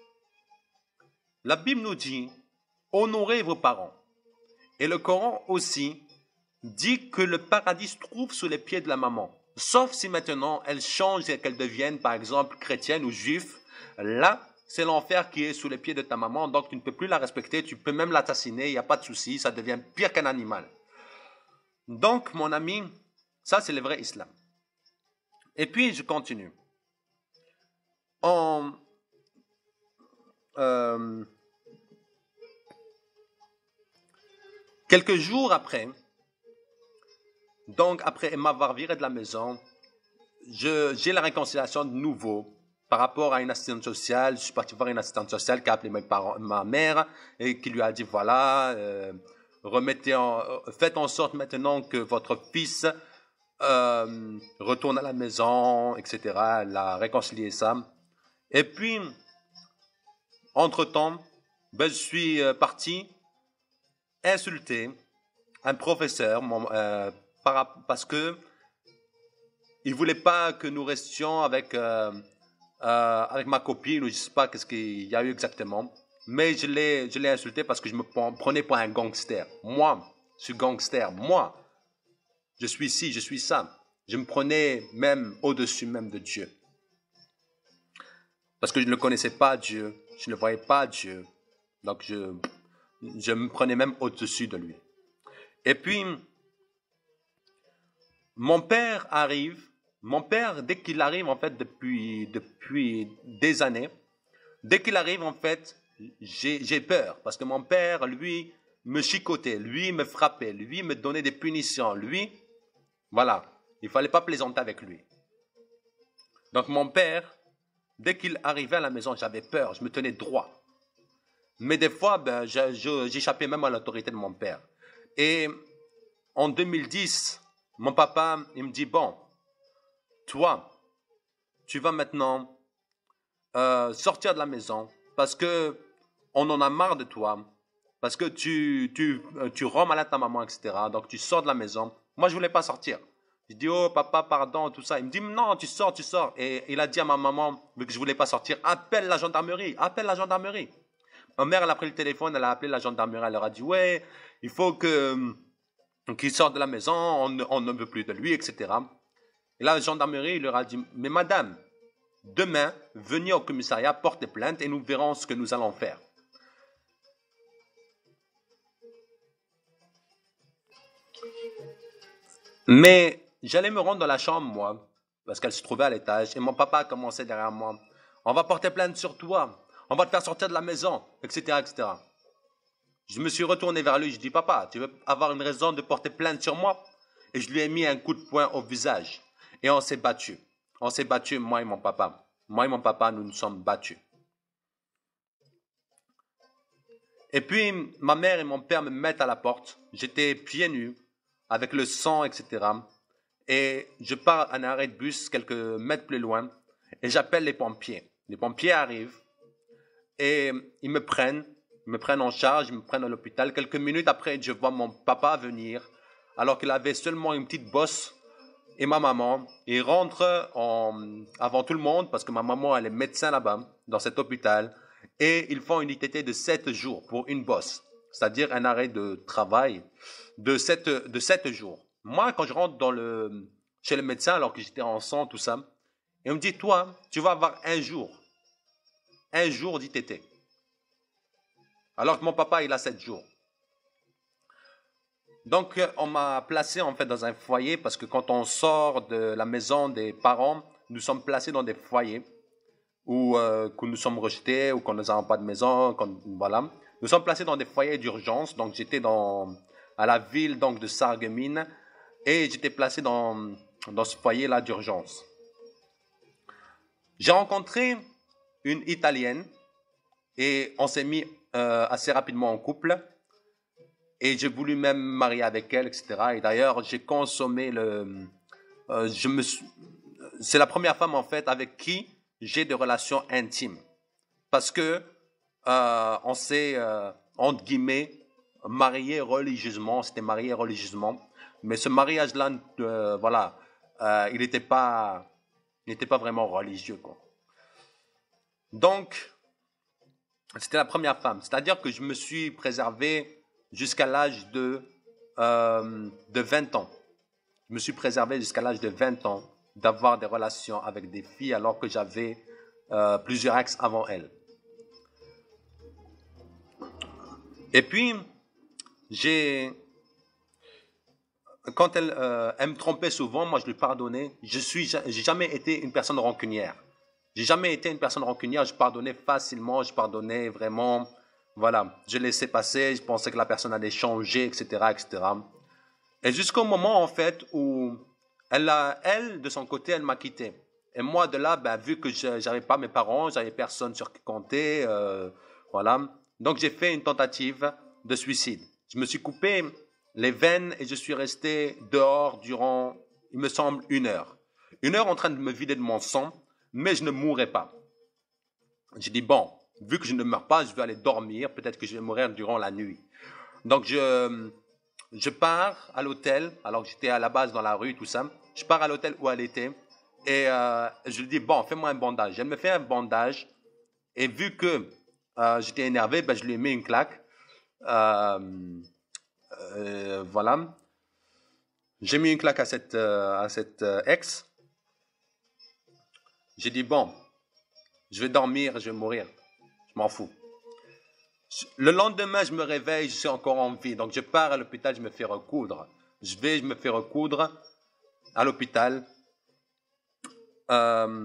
Speaker 1: la Bible nous dit, honorez vos parents. Et le Coran aussi dit que le paradis se trouve sous les pieds de la maman. Sauf si maintenant elle change et qu'elle devienne, par exemple, chrétienne ou juive. Là, c'est l'enfer qui est sous les pieds de ta maman, donc tu ne peux plus la respecter, tu peux même l'assassiner, il n'y a pas de souci, ça devient pire qu'un animal. Donc, mon ami, ça c'est le vrai islam. Et puis, je continue. En, euh, quelques jours après, donc après m'avoir viré de la maison, je, j'ai la réconciliation de nouveau par rapport à une assistante sociale. Je suis parti voir une assistante sociale qui a appelé mes parents, ma mère et qui lui a dit voilà, euh, remettez en, faites en sorte maintenant que votre fils euh, retourne à la maison, et cetera. Elle a réconcilié ça. Et puis, entre-temps, ben, je suis parti insulter un professeur mon, euh, par, parce que il voulait pas que nous restions avec, euh, euh, avec ma copine, ou je sais pas qu'est-ce qu'il y a eu exactement. Mais je l'ai, je l'ai insulté parce que je me prenais pour un gangster. Moi, je suis gangster. Moi, je suis ci, je suis ça. Je me prenais même au-dessus même de Dieu. Parce que je ne connaissais pas Dieu. Je ne voyais pas Dieu. Donc, je, je me prenais même au-dessus de lui. Et puis, mon père arrive. Mon père, dès qu'il arrive, en fait, depuis, depuis des années, dès qu'il arrive, en fait, j'ai, j'ai peur. Parce que mon père, lui, me chicotait. Lui, me frappait. Lui, me donnait des punitions. Lui, voilà. Il ne fallait pas plaisanter avec lui. Donc, mon père, dès qu'il arrivait à la maison, j'avais peur. Je me tenais droit. Mais des fois, ben, je, je, j'échappais même à l'autorité de mon père. Et en deux mille dix, mon papa, il me dit, bon, toi, tu vas maintenant euh, sortir de la maison parce que on en a marre de toi, parce que tu, tu, tu rends malade ta maman, et cetera. Donc, tu sors de la maison. Moi, je ne voulais pas sortir. Je dis, oh, papa, pardon, tout ça. Il me dit, non, tu sors, tu sors. Et il a dit à ma maman, vu que je ne voulais pas sortir, appelle la gendarmerie, appelle la gendarmerie. Ma mère, elle a pris le téléphone, elle a appelé la gendarmerie, elle leur a dit, ouais, il faut que qu'il sorte de la maison, on ne, on ne veut plus de lui, et cetera. Et là, la gendarmerie, il leur a dit, mais madame, demain, venez au commissariat, portez plainte et nous verrons ce que nous allons faire. Mais j'allais me rendre dans la chambre, moi, parce qu'elle se trouvait à l'étage, et mon papa a commencé derrière moi. On va porter plainte sur toi, on va te faire sortir de la maison, et cetera, et cetera. Je me suis retourné vers lui, je dis, papa, tu veux avoir une raison de porter plainte sur moi? Et je lui ai mis un coup de poing au visage. Et on s'est battu. On s'est battu, moi et mon papa. Moi et mon papa, nous nous sommes battus. Et puis, ma mère et mon père me mettent à la porte. J'étais pieds nus, avec le sang, et cetera. Et je pars à un arrêt de bus quelques mètres plus loin. Et j'appelle les pompiers. Les pompiers arrivent. Et ils me prennent. Ils me prennent en charge, ils me prennent à l'hôpital. Quelques minutes après, je vois mon papa venir, alors qu'il avait seulement une petite bosse, et ma maman. Ils rentrent en, avant tout le monde, parce que ma maman, elle est médecin là-bas, dans cet hôpital, et ils font une I T T de sept jours pour une bosse, c'est-à-dire un arrêt de travail de sept, de sept jours. Moi, quand je rentre dans le, chez le médecin, alors que j'étais en sang, tout ça, il me dit, toi, tu vas avoir un jour, un jour d'I T T. Alors que mon papa, il a sept jours. Donc, on m'a placé en fait dans un foyer parce que quand on sort de la maison des parents, nous sommes placés dans des foyers où euh, que nous sommes rejetés ou qu'on n'a pas de maison, voilà. Nous sommes placés dans des foyers d'urgence. Donc, j'étais dans à la ville donc de Sarreguemines et j'étais placé dans dans ce foyer-là d'urgence. J'ai rencontré une Italienne et on s'est mis euh, assez rapidement en couple. Et j'ai voulu même me marier avec elle, et cetera. Et d'ailleurs, j'ai consommé le... Euh, je me suis, c'est la première femme, en fait, avec qui j'ai des relations intimes. Parce que euh, on s'est, euh, entre guillemets, marié religieusement. On s'était marié religieusement. Mais ce mariage-là, euh, voilà, euh, il n'était pas, il n'était pas vraiment religieux, quoi. Donc, c'était la première femme. C'est-à-dire que je me suis préservé jusqu'à l'âge de euh, de vingt ans. Je me suis préservé jusqu'à l'âge de vingt ans d'avoir des relations avec des filles alors que j'avais euh, plusieurs ex avant elles. Et puis, j'ai... Quand elle, euh, elle me trompait souvent, moi je lui pardonnais. Je suis, j'ai jamais été une personne rancunière. J'ai jamais été une personne rancunière. Je pardonnais facilement, je pardonnais vraiment. Voilà, je laissais passer. Je pensais que la personne allait changer, et cetera, et cetera. Et jusqu'au moment en fait où elle, a, elle de son côté, elle m'a quitté. Et moi de là, ben, vu que je n'avais pas mes parents, j'avais personne sur qui compter, euh, voilà. Donc j'ai fait une tentative de suicide. Je me suis coupé les veines et je suis resté dehors durant, il me semble, une heure. Une heure en train de me vider de mon sang, mais je ne mourrais pas. J'ai dit, bon, vu que je ne meurs pas, je vais aller dormir, peut-être que je vais mourir durant la nuit. Donc je, je pars à l'hôtel, alors que j'étais à la base dans la rue, tout ça. Je pars à l'hôtel où elle était et euh, je lui dis, bon, fais-moi un bandage. Elle me fait un bandage et vu que euh, j'étais énervé, ben, je lui ai mis une claque. Euh, Euh, voilà. J'ai mis une claque à cette, euh, à cette euh, ex. J'ai dit, bon, je vais dormir, je vais mourir. Je m'en fous. Le lendemain, je me réveille, je suis encore en vie. Donc, je pars à l'hôpital, je me fais recoudre. Je vais, je me fais recoudre à l'hôpital. Euh,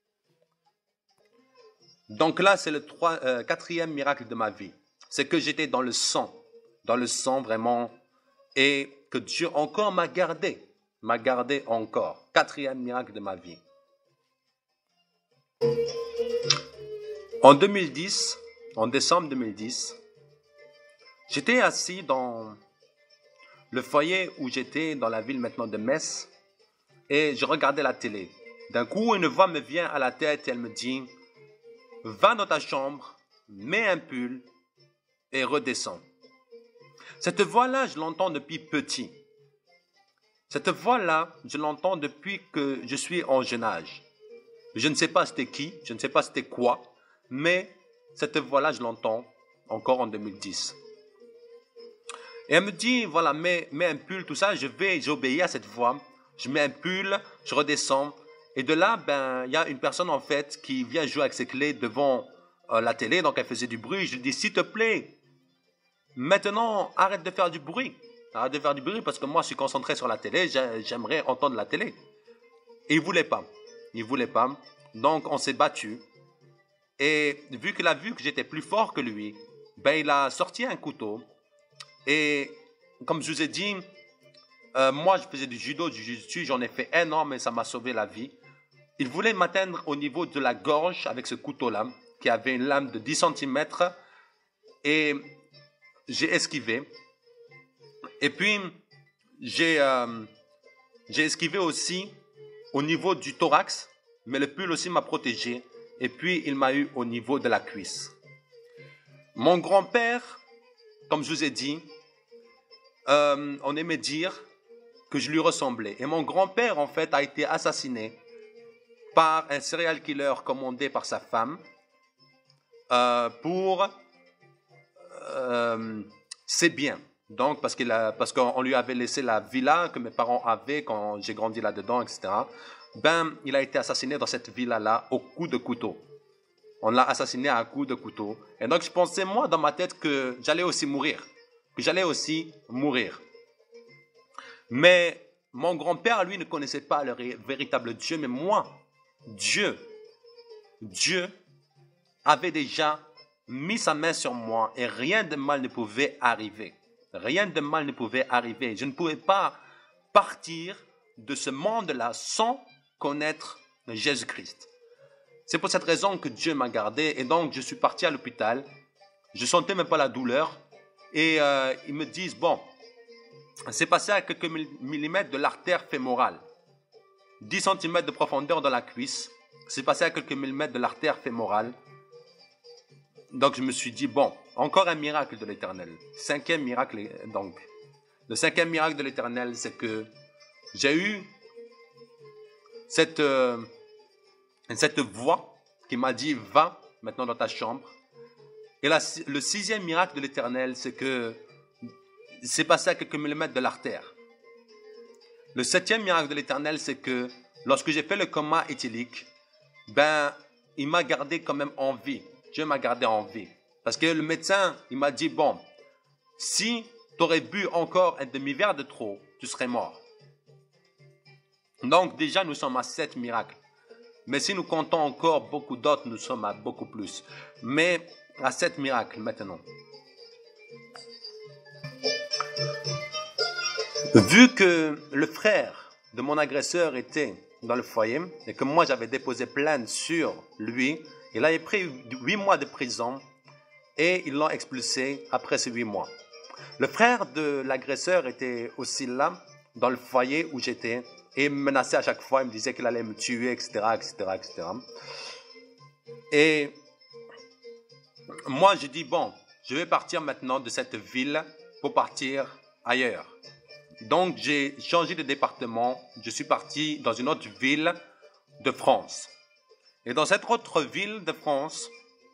Speaker 1: donc là, c'est le trois, euh, quatrième miracle de ma vie. C'est que j'étais dans le sang. Dans le sang, vraiment. Et que Dieu encore m'a gardé, m'a gardé encore. Quatrième miracle de ma vie. En deux mille dix, en décembre deux mille dix, j'étais assis dans le foyer où j'étais dans la ville maintenant de Metz et je regardais la télé. D'un coup, une voix me vient à la tête et elle me dit « Va dans ta chambre, mets un pull et redescends. » Cette voix-là, je l'entends depuis petit. Cette voix-là, je l'entends depuis que je suis en jeune âge. Je ne sais pas c'était qui, je ne sais pas c'était quoi, mais cette voix-là, je l'entends encore en deux mille dix. Et elle me dit, voilà, mets, mets un pull, tout ça, je vais, j'obéis à cette voix. Je mets un pull, je redescends. Et de là, ben, il y a une personne en fait qui vient jouer avec ses clés devant euh, la télé, donc elle faisait du bruit. Je lui dis, s'il te plaît, maintenant, arrête de faire du bruit. Arrête de faire du bruit parce que moi, je suis concentré sur la télé. J'aimerais entendre la télé. Et il ne voulait pas. Il ne voulait pas. Donc, on s'est battu. Et vu qu'il a vu que j'étais plus fort que lui, ben, il a sorti un couteau. Et comme je vous ai dit, euh, moi, je faisais du judo, du jiu-jitsu. J'en ai fait un an, mais ça m'a sauvé la vie. Il voulait m'atteindre au niveau de la gorge avec ce couteau-là, qui avait une lame de dix centimètres. Et j'ai esquivé. Et puis, j'ai euh, j'ai esquivé aussi au niveau du thorax, mais le pull aussi m'a protégé. Et puis, il m'a eu au niveau de la cuisse. Mon grand-père, comme je vous ai dit, euh, on aimait dire que je lui ressemblais. Et mon grand-père, en fait, a été assassiné par un serial killer commandé par sa femme euh, pour... Euh, c'est bien. Donc, parce qu'il a, parce qu'on lui avait laissé la villa que mes parents avaient quand j'ai grandi là-dedans, et cetera. Ben, il a été assassiné dans cette villa-là au coup de couteau. On l'a assassiné à un coup de couteau. Et donc, je pensais, moi, dans ma tête, que j'allais aussi mourir. Que j'allais aussi mourir. Mais mon grand-père, lui, ne connaissait pas le véritable Dieu. Mais moi, Dieu, Dieu avait déjà mis sa main sur moi et rien de mal ne pouvait arriver. Rien de mal ne pouvait arriver. Je ne pouvais pas partir de ce monde-là sans connaître Jésus-Christ. C'est pour cette raison que Dieu m'a gardé et donc je suis parti à l'hôpital. Je ne sentais même pas la douleur et euh, ils me disent, bon, c'est passé à quelques millimètres de l'artère fémorale. dix centimètres de profondeur dans la cuisse. C'est passé à quelques millimètres de l'artère fémorale. Donc, je me suis dit, bon, encore un miracle de l'Éternel. Cinquième miracle, donc. Le cinquième miracle de l'Éternel, c'est que j'ai eu cette, euh, cette voix qui m'a dit, va maintenant dans ta chambre. Et la, le sixième miracle de l'Éternel, c'est que c'est passé à quelques millimètres de l'artère. Le septième miracle de l'Éternel, c'est que lorsque j'ai fait le coma éthylique, ben, il m'a gardé quand même en vie. Dieu m'a gardé en vie. Parce que le médecin, il m'a dit, bon, si tu aurais bu encore un demi-verre de trop, tu serais mort. Donc déjà, nous sommes à sept miracles. Mais si nous comptons encore beaucoup d'autres, nous sommes à beaucoup plus. Mais à sept miracles maintenant. Vu que le frère de mon agresseur était dans le foyer et que moi j'avais déposé plainte sur lui, il avait pris huit mois de prison et ils l'ont expulsé après ces huit mois. Le frère de l'agresseur était aussi là, dans le foyer où j'étais, et il me menaçait à chaque fois, il me disait qu'il allait me tuer, et cetera, et cetera, et cetera. Et moi, je dis, bon, je vais partir maintenant de cette ville pour partir ailleurs. Donc, j'ai changé de département, je suis parti dans une autre ville de France. Et dans cette autre ville de France,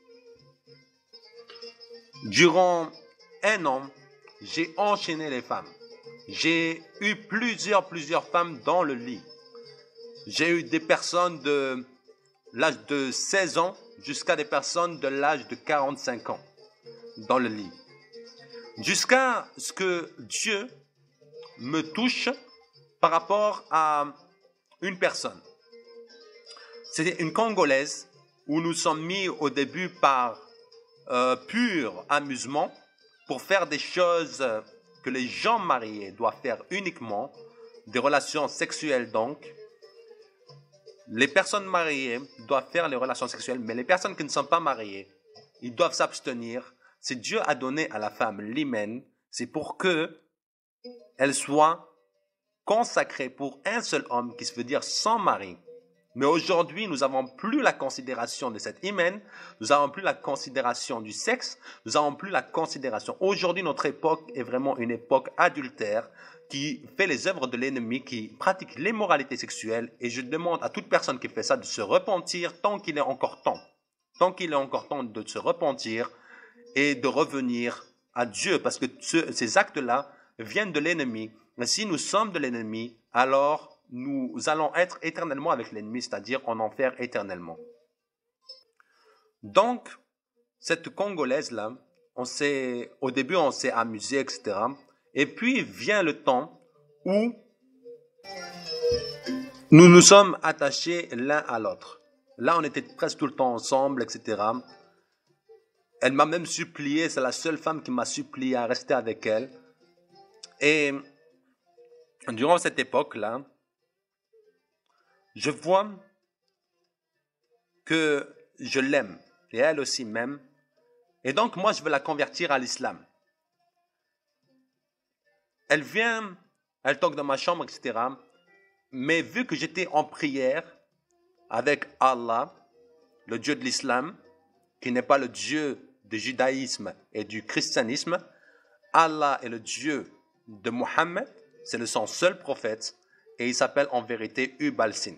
Speaker 1: durant un an, j'ai enchaîné les femmes. J'ai eu plusieurs, plusieurs femmes dans le lit. J'ai eu des personnes de l'âge de seize ans jusqu'à des personnes de l'âge de quarante-cinq ans dans le lit. Jusqu'à ce que Dieu me touche par rapport à une personne. C'était une Congolaise où nous sommes mis au début par euh, pur amusement pour faire des choses que les gens mariés doivent faire uniquement, des relations sexuelles donc. Les personnes mariées doivent faire les relations sexuelles, mais les personnes qui ne sont pas mariées, ils doivent s'abstenir. Si Dieu a donné à la femme l'hymen, c'est pour que elle soit consacrée pour un seul homme, qui se veut dire sans mari. Mais aujourd'hui, nous n'avons plus la considération de cet hymen, nous n'avons plus la considération du sexe, nous n'avons plus la considération. Aujourd'hui, notre époque est vraiment une époque adultère qui fait les œuvres de l'ennemi, qui pratique l'immoralité sexuelle. Et je demande à toute personne qui fait ça de se repentir tant qu'il est encore temps. Tant qu'il est encore temps de se repentir et de revenir à Dieu. Parce que ce, ces actes-là viennent de l'ennemi. Mais si nous sommes de l'ennemi, alors nous allons être éternellement avec l'ennemi, c'est-à-dire en enfer éternellement. Donc, cette Congolaise-là, on s'est, au début, on s'est amusé, et cetera. Et puis vient le temps où nous nous sommes attachés l'un à l'autre. Là, on était presque tout le temps ensemble, et cetera. Elle m'a même supplié, c'est la seule femme qui m'a supplié à rester avec elle. Et durant cette époque-là, je vois que je l'aime, et elle aussi m'aime. Et donc, moi, je veux la convertir à l'islam. Elle vient, elle toque dans ma chambre, et cetera. Mais vu que j'étais en prière avec Allah, le Dieu de l'islam, qui n'est pas le Dieu du judaïsme et du christianisme, Allah est le Dieu de Mohammed, c'est son seul prophète, et il s'appelle en vérité Ubalsin.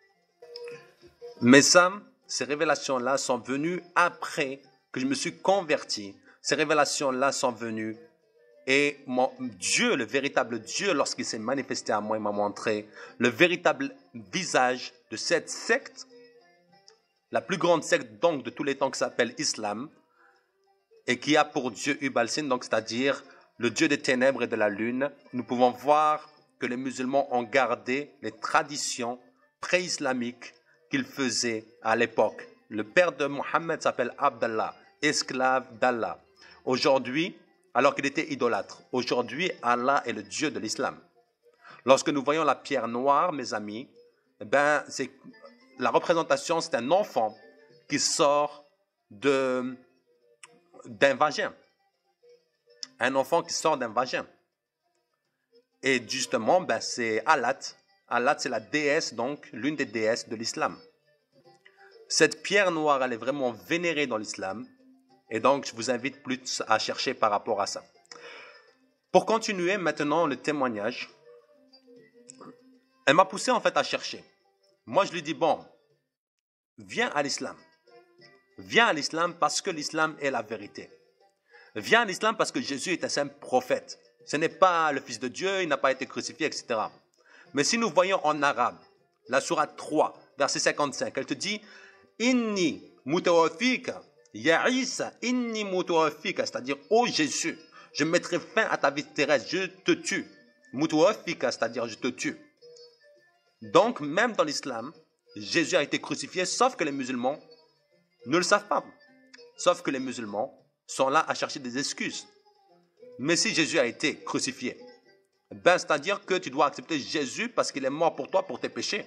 Speaker 1: Mais ça, ces révélations-là sont venues après que je me suis converti. Ces révélations-là sont venues et mon Dieu, le véritable Dieu, lorsqu'il s'est manifesté à moi, il m'a montré le véritable visage de cette secte, la plus grande secte donc de tous les temps qui s'appelle Islam et qui a pour Dieu Ubalsin, donc c'est-à-dire le Dieu des ténèbres et de la lune. Nous pouvons voir que les musulmans ont gardé les traditions pré-islamiques qu'ils faisaient à l'époque. Le père de Mohammed s'appelle Abdallah, esclave d'Allah. Aujourd'hui, alors qu'il était idolâtre, aujourd'hui, Allah est le Dieu de l'islam. Lorsque nous voyons la pierre noire, mes amis, eh ben, c'est, la représentation, c'est un enfant qui sort de, d'un vagin. Un enfant qui sort d'un vagin. Et justement, ben, c'est Allat. Allat, c'est la déesse, donc, l'une des déesses de l'islam. Cette pierre noire, elle est vraiment vénérée dans l'islam. Et donc, je vous invite plus à chercher par rapport à ça. Pour continuer maintenant le témoignage, elle m'a poussé en fait à chercher. Moi, je lui dis, bon, viens à l'islam. Viens à l'islam parce que l'islam est la vérité. Viens à l'islam parce que Jésus est un simple prophète. Ce n'est pas le Fils de Dieu, il n'a pas été crucifié, et cetera. Mais si nous voyons en arabe, la sourate trois, verset cinquante-cinq, elle te dit « Inni mutawafika, ya Isa, inni mutawafika », c'est-à-dire « Ô Jésus, je mettrai fin à ta vie terrestre, je te tue ». Mutawafika, c'est-à-dire « Je te tue ». Donc, même dans l'islam, Jésus a été crucifié, sauf que les musulmans ne le savent pas. Sauf que les musulmans sont là à chercher des excuses. Mais si Jésus a été crucifié, ben, c'est-à-dire que tu dois accepter Jésus parce qu'il est mort pour toi, pour tes péchés.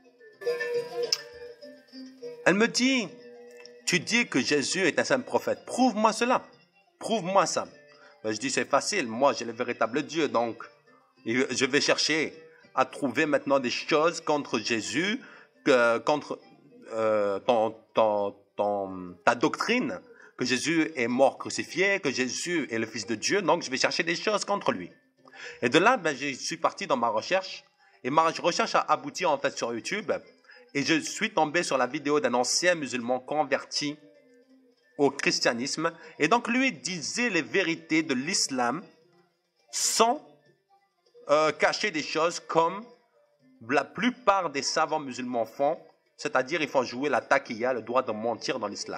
Speaker 1: Elle me dit, tu dis que Jésus est un saint prophète. Prouve-moi cela. Prouve-moi ça. Ben, je dis, c'est facile. Moi, j'ai le véritable Dieu. Donc, je vais chercher à trouver maintenant des choses contre Jésus, que, contre euh, ton, ton, ton, ta doctrine, que Jésus est mort crucifié, que Jésus est le Fils de Dieu. Donc, je vais chercher des choses contre lui. Et de là, ben, je suis parti dans ma recherche. Et ma recherche a abouti en fait sur YouTube. Et je suis tombé sur la vidéo d'un ancien musulman converti au christianisme. Et donc, lui disait les vérités de l'islam sans euh, cacher des choses comme la plupart des savants musulmans font. C'est-à-dire, ils font jouer la taqiyya, le droit de mentir dans l'islam.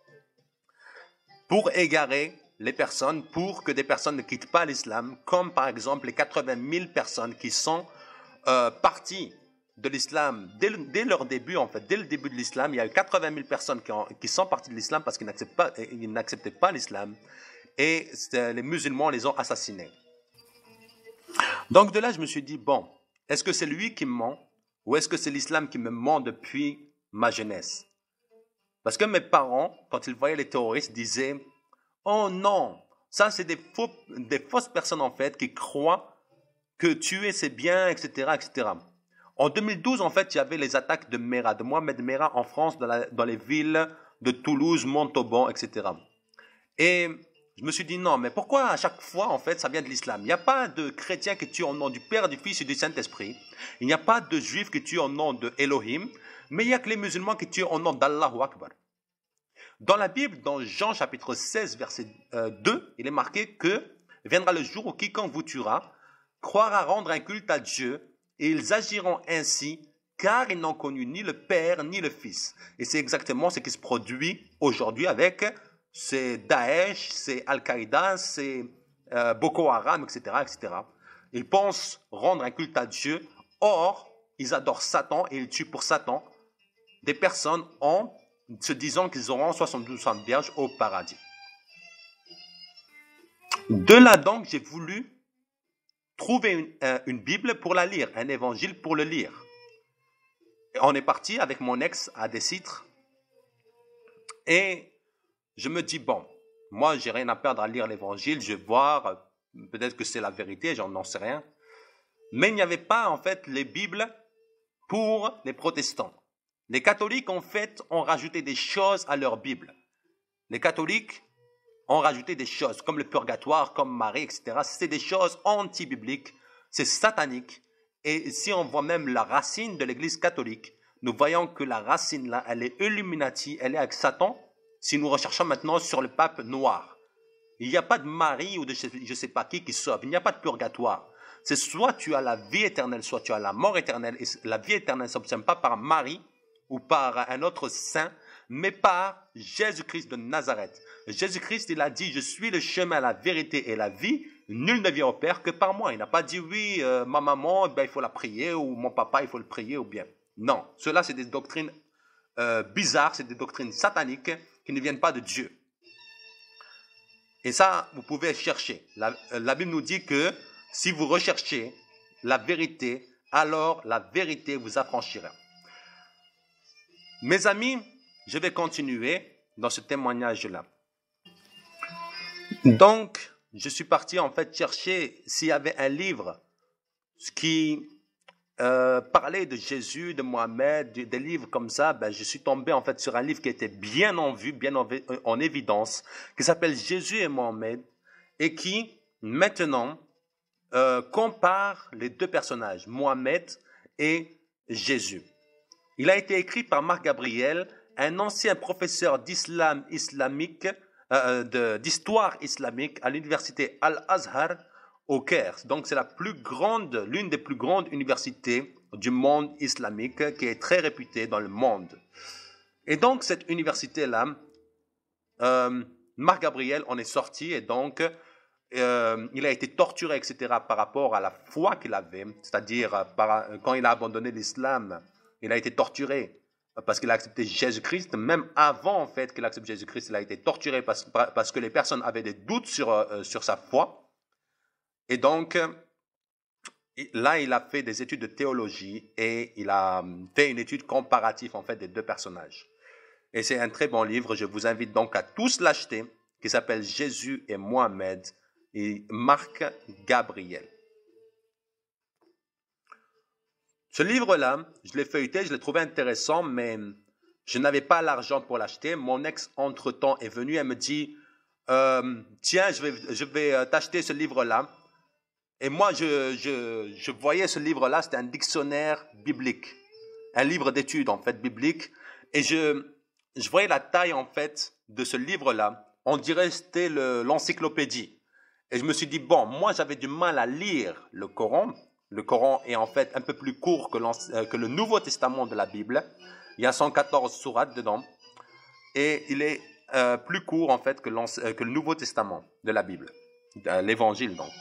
Speaker 1: Pour égarer les personnes, pour que des personnes ne quittent pas l'islam, comme par exemple les quatre-vingt mille personnes qui sont euh, parties de l'islam dès, dès leur début, en fait, dès le début de l'islam, il y a eu quatre-vingt mille personnes qui, ont, qui sont parties de l'islam parce qu'ils n'acceptaient pas, ils n'acceptaient pas l'islam et les musulmans les ont assassinés. Donc de là, je me suis dit, bon, est-ce que c'est lui qui me ment ou est-ce que c'est l'islam qui me ment depuis ma jeunesse? Parce que mes parents, quand ils voyaient les terroristes, disaient « Oh non, ça c'est des, faux, des fausses personnes en fait qui croient que tuer c'est bien, et cetera et cetera » En deux mille douze, en fait, il y avait les attaques de Mera, de Mohamed Mera en France, dans, la, dans les villes de Toulouse, Montauban, et cetera. Et je me suis dit non, mais pourquoi à chaque fois, en fait, ça vient de l'islam? Il n'y a pas de chrétien qui tue au nom du Père, du Fils et du Saint-Esprit. Il n'y a pas de juifs qui tuent au nom de Elohim, mais il n'y a que les musulmans qui tuent au nom d'Allahu Akbar. Dans la Bible, dans Jean chapitre seize, verset deux, il est marqué que viendra le jour où quiconque vous tuera croira rendre un culte à Dieu, et ils agiront ainsi, car ils n'ont connu ni le Père ni le Fils. Et c'est exactement ce qui se produit aujourd'hui avec ces Daesh, ces Al-Qaïda, ces euh, Boko Haram, et cetera, et cetera. Ils pensent rendre un culte à Dieu, or, ils adorent Satan et ils tuent pour Satan des personnes en se disant qu'ils auront soixante-douze femmes vierges au paradis. De là donc, j'ai voulu trouver une, euh, une Bible pour la lire, un évangile pour le lire. Et on est parti avec mon ex à Décitre et je me dis, bon, moi j'ai rien à perdre à lire l'évangile, je vais voir, peut-être que c'est la vérité, j'en n'en sais rien. Mais il n'y avait pas en fait les Bibles pour les protestants. Les catholiques en fait ont rajouté des choses à leur Bible. Les catholiques ont rajouté des choses comme le purgatoire, comme Marie, et cetera. C'est des choses anti-bibliques, c'est satanique. Et si on voit même la racine de l'Église catholique, nous voyons que la racine là, elle est Illuminati, elle est avec Satan. Si nous recherchons maintenant sur le pape noir, il n'y a pas de Marie ou de je ne sais pas qui qui sauve, il n'y a pas de purgatoire. C'est soit tu as la vie éternelle, soit tu as la mort éternelle. Et la vie éternelle ne s'obtient pas par Marie ou par un autre saint, mais par Jésus-Christ de Nazareth. Jésus-Christ, il a dit, je suis le chemin, la vérité et la vie. Nul ne vient au Père que par moi. Il n'a pas dit, oui, euh, ma maman, ben, il faut la prier, ou mon papa, il faut le prier, ou bien. Non, cela, c'est des doctrines euh, bizarres, c'est des doctrines sataniques qui ne viennent pas de Dieu. Et ça, vous pouvez chercher. La, la Bible nous dit que si vous recherchez la vérité, alors la vérité vous affranchira. Mes amis, je vais continuer dans ce témoignage-là. Donc, je suis parti en fait chercher s'il y avait un livre qui euh, parlait de Jésus, de Mohamed, des livres comme ça. Ben, je suis tombé en fait sur un livre qui était bien en vue, bien en, en évidence, qui s'appelle Jésus et Mohamed et qui maintenant euh, compare les deux personnages, Mohamed et Jésus. Il a été écrit par Marc Gabriel, un ancien professeur d'islam islamique, euh, d'histoire islamique à l'université Al-Azhar au Caire. Donc c'est la plus grande, l'une des plus grandes universités du monde islamique qui est très réputée dans le monde. Et donc cette université-là, euh, Marc Gabriel en est sorti et donc euh, il a été torturé, et cetera par rapport à la foi qu'il avait, c'est-à-dire par, quand il a abandonné l'islam, il a été torturé parce qu'il a accepté Jésus-Christ. Même avant en fait qu'il accepte Jésus-Christ, il a été torturé parce, parce que les personnes avaient des doutes sur, euh, sur sa foi. Et donc là, il a fait des études de théologie et il a fait une étude comparative en fait des deux personnages. Et c'est un très bon livre. Je vous invite donc à tous l'acheter, qui s'appelle Jésus et Mohamed et Marc Gabriel. Ce livre-là, je l'ai feuilleté, je l'ai trouvé intéressant, mais je n'avais pas l'argent pour l'acheter. Mon ex, entre-temps, est venu et me dit euh, « Tiens, je vais, je vais t'acheter ce livre-là. » Et moi, je, je, je voyais ce livre-là, c'était un dictionnaire biblique, un livre d'études, en fait, biblique. Et je, je voyais la taille, en fait, de ce livre-là. On dirait que c'était le, l'encyclopédie. Et je me suis dit, bon, moi, j'avais du mal à lire le Coran. Le Coran est en fait un peu plus court que, euh, que le Nouveau Testament de la Bible. Il y a cent quatorze sourates dedans. Et il est euh, plus court, en fait, que, euh, que le Nouveau Testament de la Bible. Euh, L'Évangile, donc.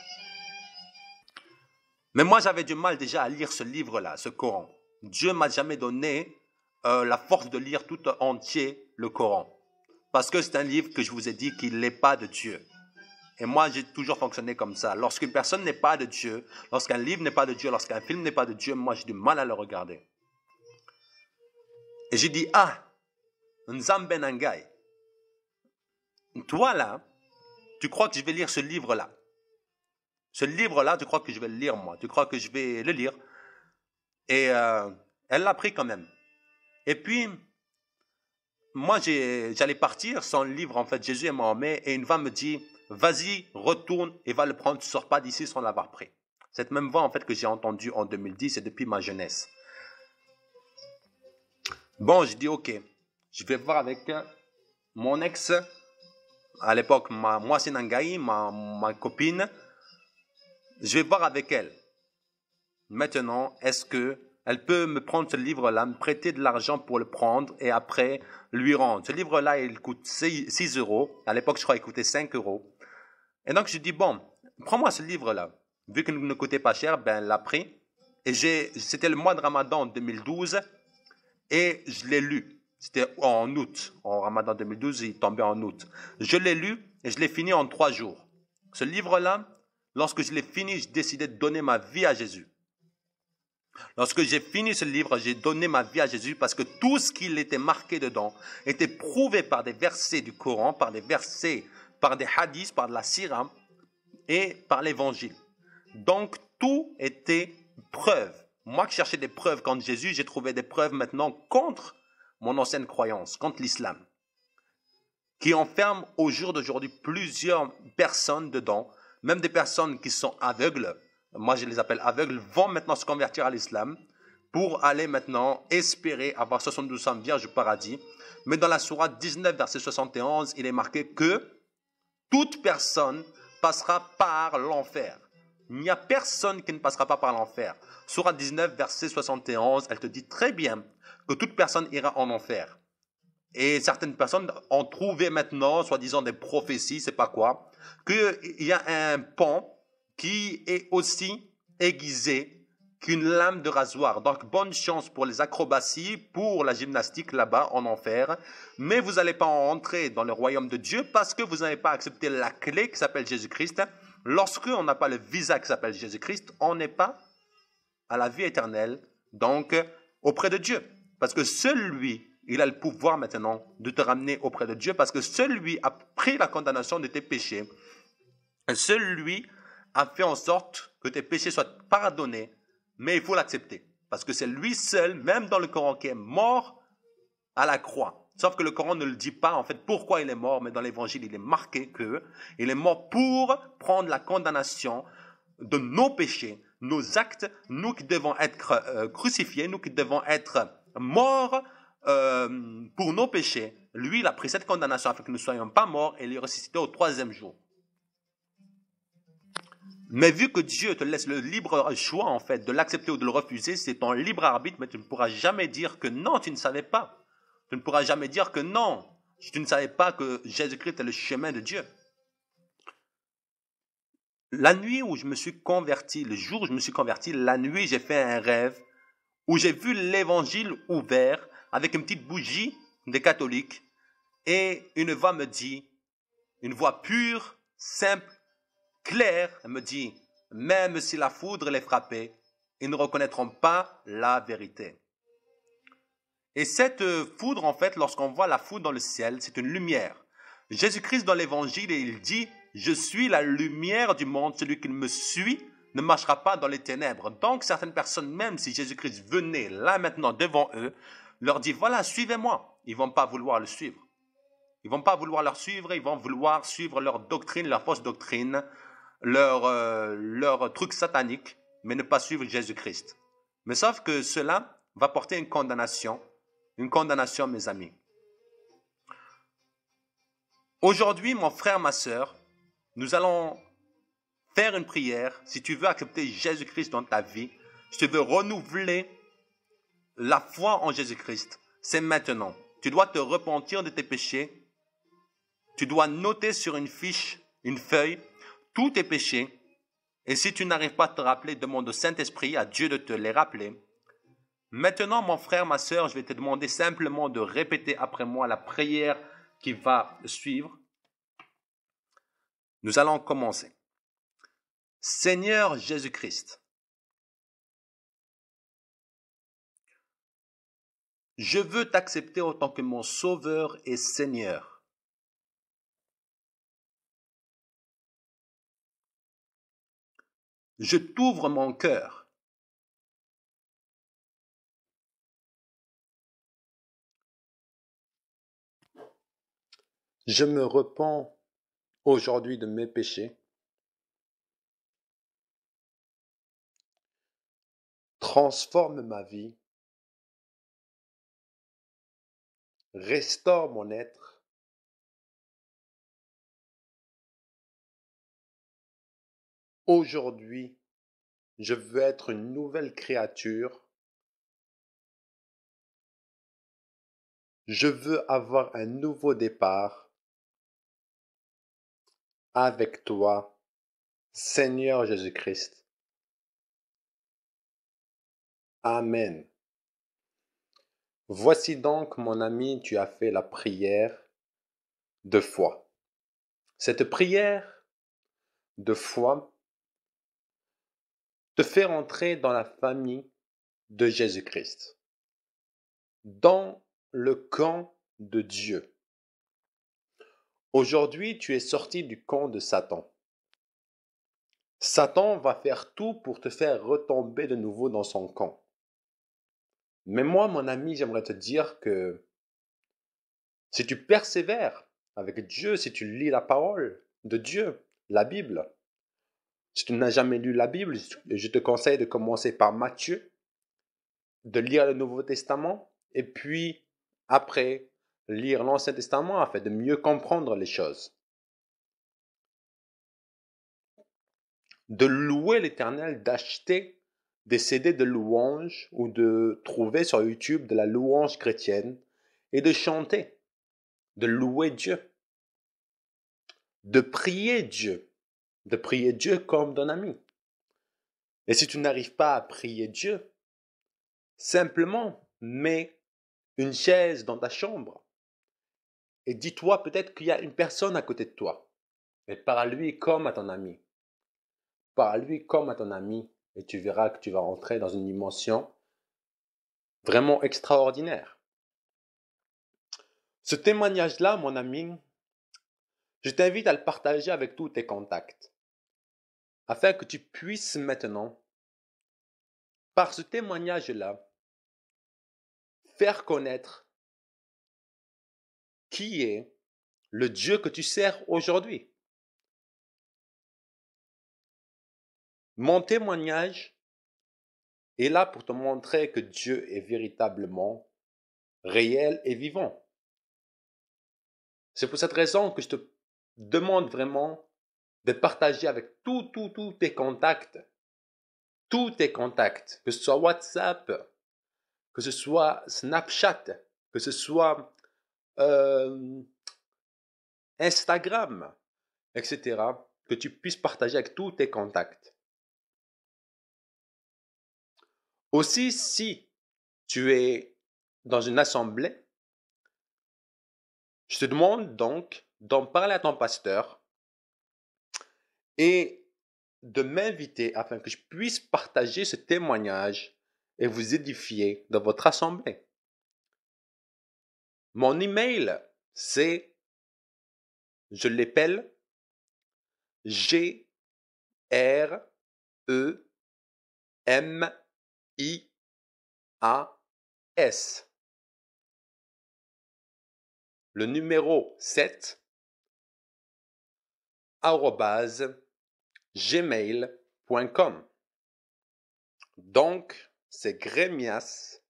Speaker 1: Mais moi, j'avais du mal déjà à lire ce livre-là, ce Coran. Dieu m'a jamais donné euh, la force de lire tout entier le Coran. Parce que c'est un livre que je vous ai dit qu'il n'est pas de Dieu. Et moi, j'ai toujours fonctionné comme ça. Lorsqu'une personne n'est pas de Dieu, lorsqu'un livre n'est pas de Dieu, lorsqu'un film n'est pas de Dieu, moi, j'ai du mal à le regarder. Et j'ai dit, ah, Nzambe Nangai, toi là, tu crois que je vais lire ce livre-là? Ce livre-là, tu crois que je vais le lire, moi? Tu crois que je vais le lire? Et euh, elle l'a pris quand même. Et puis, moi, j'ai, j'allais partir sans le livre, en fait, Jésus et Mohamed, et une voix me dit, vas-y, retourne et va le prendre, tu ne sors pas d'ici sans l'avoir pris. Cette même voix, en fait, que j'ai entendue en deux mille dix et depuis ma jeunesse. Bon, je dis, ok, je vais voir avec mon ex, à l'époque, ma, moi, c'est Nangaï, ma, ma copine, je vais voir avec elle. Maintenant, est-ce que elle peut me prendre ce livre-là, me prêter de l'argent pour le prendre et après lui rendre. Ce livre-là, il coûte six euros. À l'époque, je crois qu'il coûtait cinq euros. Et donc, je dis, bon, prends-moi ce livre-là. Vu qu'il ne coûtait pas cher, ben, elle l'a pris. Et j'ai, c'était le mois de Ramadan deux mille douze et je l'ai lu. C'était en août. En Ramadan deux mille douze, il tombait en août. Je l'ai lu et je l'ai fini en trois jours. Ce livre-là, lorsque je l'ai fini, j'ai décidé de donner ma vie à Jésus. Lorsque j'ai fini ce livre, j'ai donné ma vie à Jésus parce que tout ce qui était marqué dedans était prouvé par des versets du Coran, par des versets, par des hadiths, par de la sira et par l'évangile. Donc, tout était preuve. Moi qui cherchais des preuves contre Jésus, j'ai trouvé des preuves maintenant contre mon ancienne croyance, contre l'islam, qui enferme au jour d'aujourd'hui plusieurs personnes dedans, même des personnes qui sont aveugles. Moi, je les appelle aveugles, vont maintenant se convertir à l'islam pour aller maintenant espérer avoir soixante-douze ans vierges au paradis. Mais dans la sourate dix-neuf, verset soixante et onze, il est marqué que toute personne passera par l'enfer. Il n'y a personne qui ne passera pas par l'enfer. Sourate dix-neuf, verset soixante et onze, elle te dit très bien que toute personne ira en enfer. Et certaines personnes ont trouvé maintenant, soi-disant des prophéties, c'est pas quoi, qu'il y a un pont qui est aussi aiguisé qu'une lame de rasoir. Donc, bonne chance pour les acrobaties, pour la gymnastique là-bas en enfer. Mais vous n'allez pas entrer dans le royaume de Dieu parce que vous n'avez pas accepté la clé qui s'appelle Jésus-Christ. Lorsqu'on n'a pas le visa qui s'appelle Jésus-Christ, on n'est pas à la vie éternelle, donc auprès de Dieu. Parce que celui, il a le pouvoir maintenant de te ramener auprès de Dieu parce que celui a pris la condamnation de tes péchés. Celui a fait en sorte que tes péchés soient pardonnés, mais il faut l'accepter. Parce que c'est lui seul, même dans le Coran, qui est mort à la croix. Sauf que le Coran ne le dit pas, en fait, pourquoi il est mort, mais dans l'évangile, il est marqué qu'il est mort pour prendre la condamnation de nos péchés, nos actes, nous qui devons être euh, crucifiés, nous qui devons être morts euh, pour nos péchés. Lui, il a pris cette condamnation afin que nous ne soyons pas morts et il est ressuscité au troisième jour. Mais vu que Dieu te laisse le libre choix, en fait, de l'accepter ou de le refuser, c'est ton libre arbitre, mais tu ne pourras jamais dire que non, tu ne savais pas. Tu ne pourras jamais dire que non, tu ne savais pas que Jésus-Christ est le chemin de Dieu. La nuit où je me suis converti, le jour où je me suis converti, la nuit, j'ai fait un rêve où j'ai vu l'évangile ouvert avec une petite bougie des catholiques et une voix me dit, une voix pure, simple, claire, elle me dit, même si la foudre les frappait, ils ne reconnaîtront pas la vérité. Et cette foudre, en fait, lorsqu'on voit la foudre dans le ciel, c'est une lumière. Jésus-Christ dans l'évangile, il dit, je suis la lumière du monde, celui qui me suit ne marchera pas dans les ténèbres. Donc, certaines personnes, même si Jésus-Christ venait là maintenant devant eux, leur dit, voilà, suivez-moi. Ils ne vont pas vouloir le suivre. Ils ne vont pas vouloir leur suivre, ils vont vouloir suivre leur doctrine, leur fausse doctrine, leur, euh, leur truc satanique, mais ne pas suivre Jésus-Christ. Mais sauf que cela va porter une condamnation, une condamnation, mes amis. Aujourd'hui, mon frère, ma sœur, nous allons faire une prière. Si tu veux accepter Jésus-Christ dans ta vie, si tu veux renouveler la foi en Jésus-Christ, c'est maintenant. Tu dois te repentir de tes péchés. Tu dois noter sur une fiche, une feuille, tous tes péchés. Et si tu n'arrives pas à te rappeler, demande au Saint-Esprit, à Dieu de te les rappeler. Maintenant, mon frère, ma sœur, je vais te demander simplement de répéter après moi la prière qui va suivre. Nous allons commencer. Seigneur Jésus-Christ, je veux t'accepter en tant que mon Sauveur et Seigneur. Je t'ouvre mon cœur. Je me repens aujourd'hui de mes péchés. Transforme ma vie. Restaure mon être. Aujourd'hui, je veux être une nouvelle créature. Je veux avoir un nouveau départ avec toi, Seigneur Jésus-Christ. Amen. Voici donc, mon ami, tu as fait la prière de foi. Cette prière de foi te fait entrer dans la famille de Jésus-Christ, dans le camp de Dieu. Aujourd'hui, tu es sorti du camp de Satan. Satan va faire tout pour te faire retomber de nouveau dans son camp. Mais moi, mon ami, j'aimerais te dire que si tu persévères avec Dieu, si tu lis la parole de Dieu, la Bible, si tu n'as jamais lu la Bible, je te conseille de commencer par Matthieu, de lire le Nouveau Testament, et puis après, lire l'Ancien Testament afin de mieux comprendre les choses. De louer l'Éternel, d'acheter des C D de louanges ou de trouver sur YouTube de la louange chrétienne et de chanter, de louer Dieu, de prier Dieu, de prier Dieu comme ton ami. Et si tu n'arrives pas à prier Dieu, simplement mets une chaise dans ta chambre et dis-toi peut-être qu'il y a une personne à côté de toi. Et parle à lui comme à ton ami. Parle à lui comme à ton ami et tu verras que tu vas entrer dans une dimension vraiment extraordinaire. Ce témoignage-là, mon ami, je t'invite à le partager avec tous tes contacts, afin que tu puisses maintenant, par ce témoignage-là, faire connaître qui est le Dieu que tu sers aujourd'hui. Mon témoignage est là pour te montrer que Dieu est véritablement réel et vivant. C'est pour cette raison que je te demande vraiment de partager avec tous, tous, tous tes contacts, tous tes contacts, que ce soit WhatsApp, que ce soit Snapchat, que ce soit euh, Instagram, et cetera, que tu puisses partager avec tous tes contacts. Aussi, si tu es dans une assemblée, je te demande donc d'en parler à ton pasteur et de m'inviter afin que je puisse partager ce témoignage et vous édifier dans votre assemblée. Mon email, c'est, je l'appelle, G R E M I A S. Le numéro sept, arobase gmail point com. Donc, c'est Grémias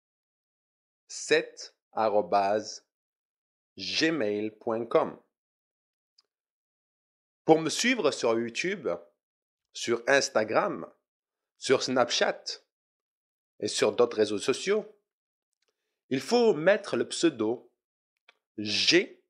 Speaker 1: sept arobase gmail point com. Pour me suivre sur YouTube, sur Instagram, sur Snapchat et sur d'autres réseaux sociaux, il faut mettre le pseudo G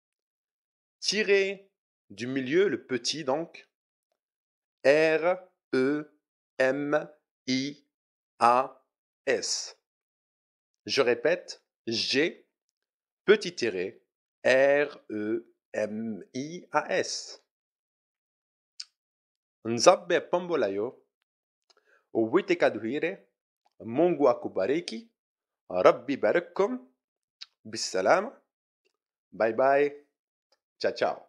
Speaker 1: tiré du milieu, le petit donc, R E M I A S. Je répète, G petit tiré R E M I A S. Nzabbe Pambolayo, Uwite Kaduhire, Mungu akubariki, Rabbi barakkum, bisalama, bye bye, ciao ciao.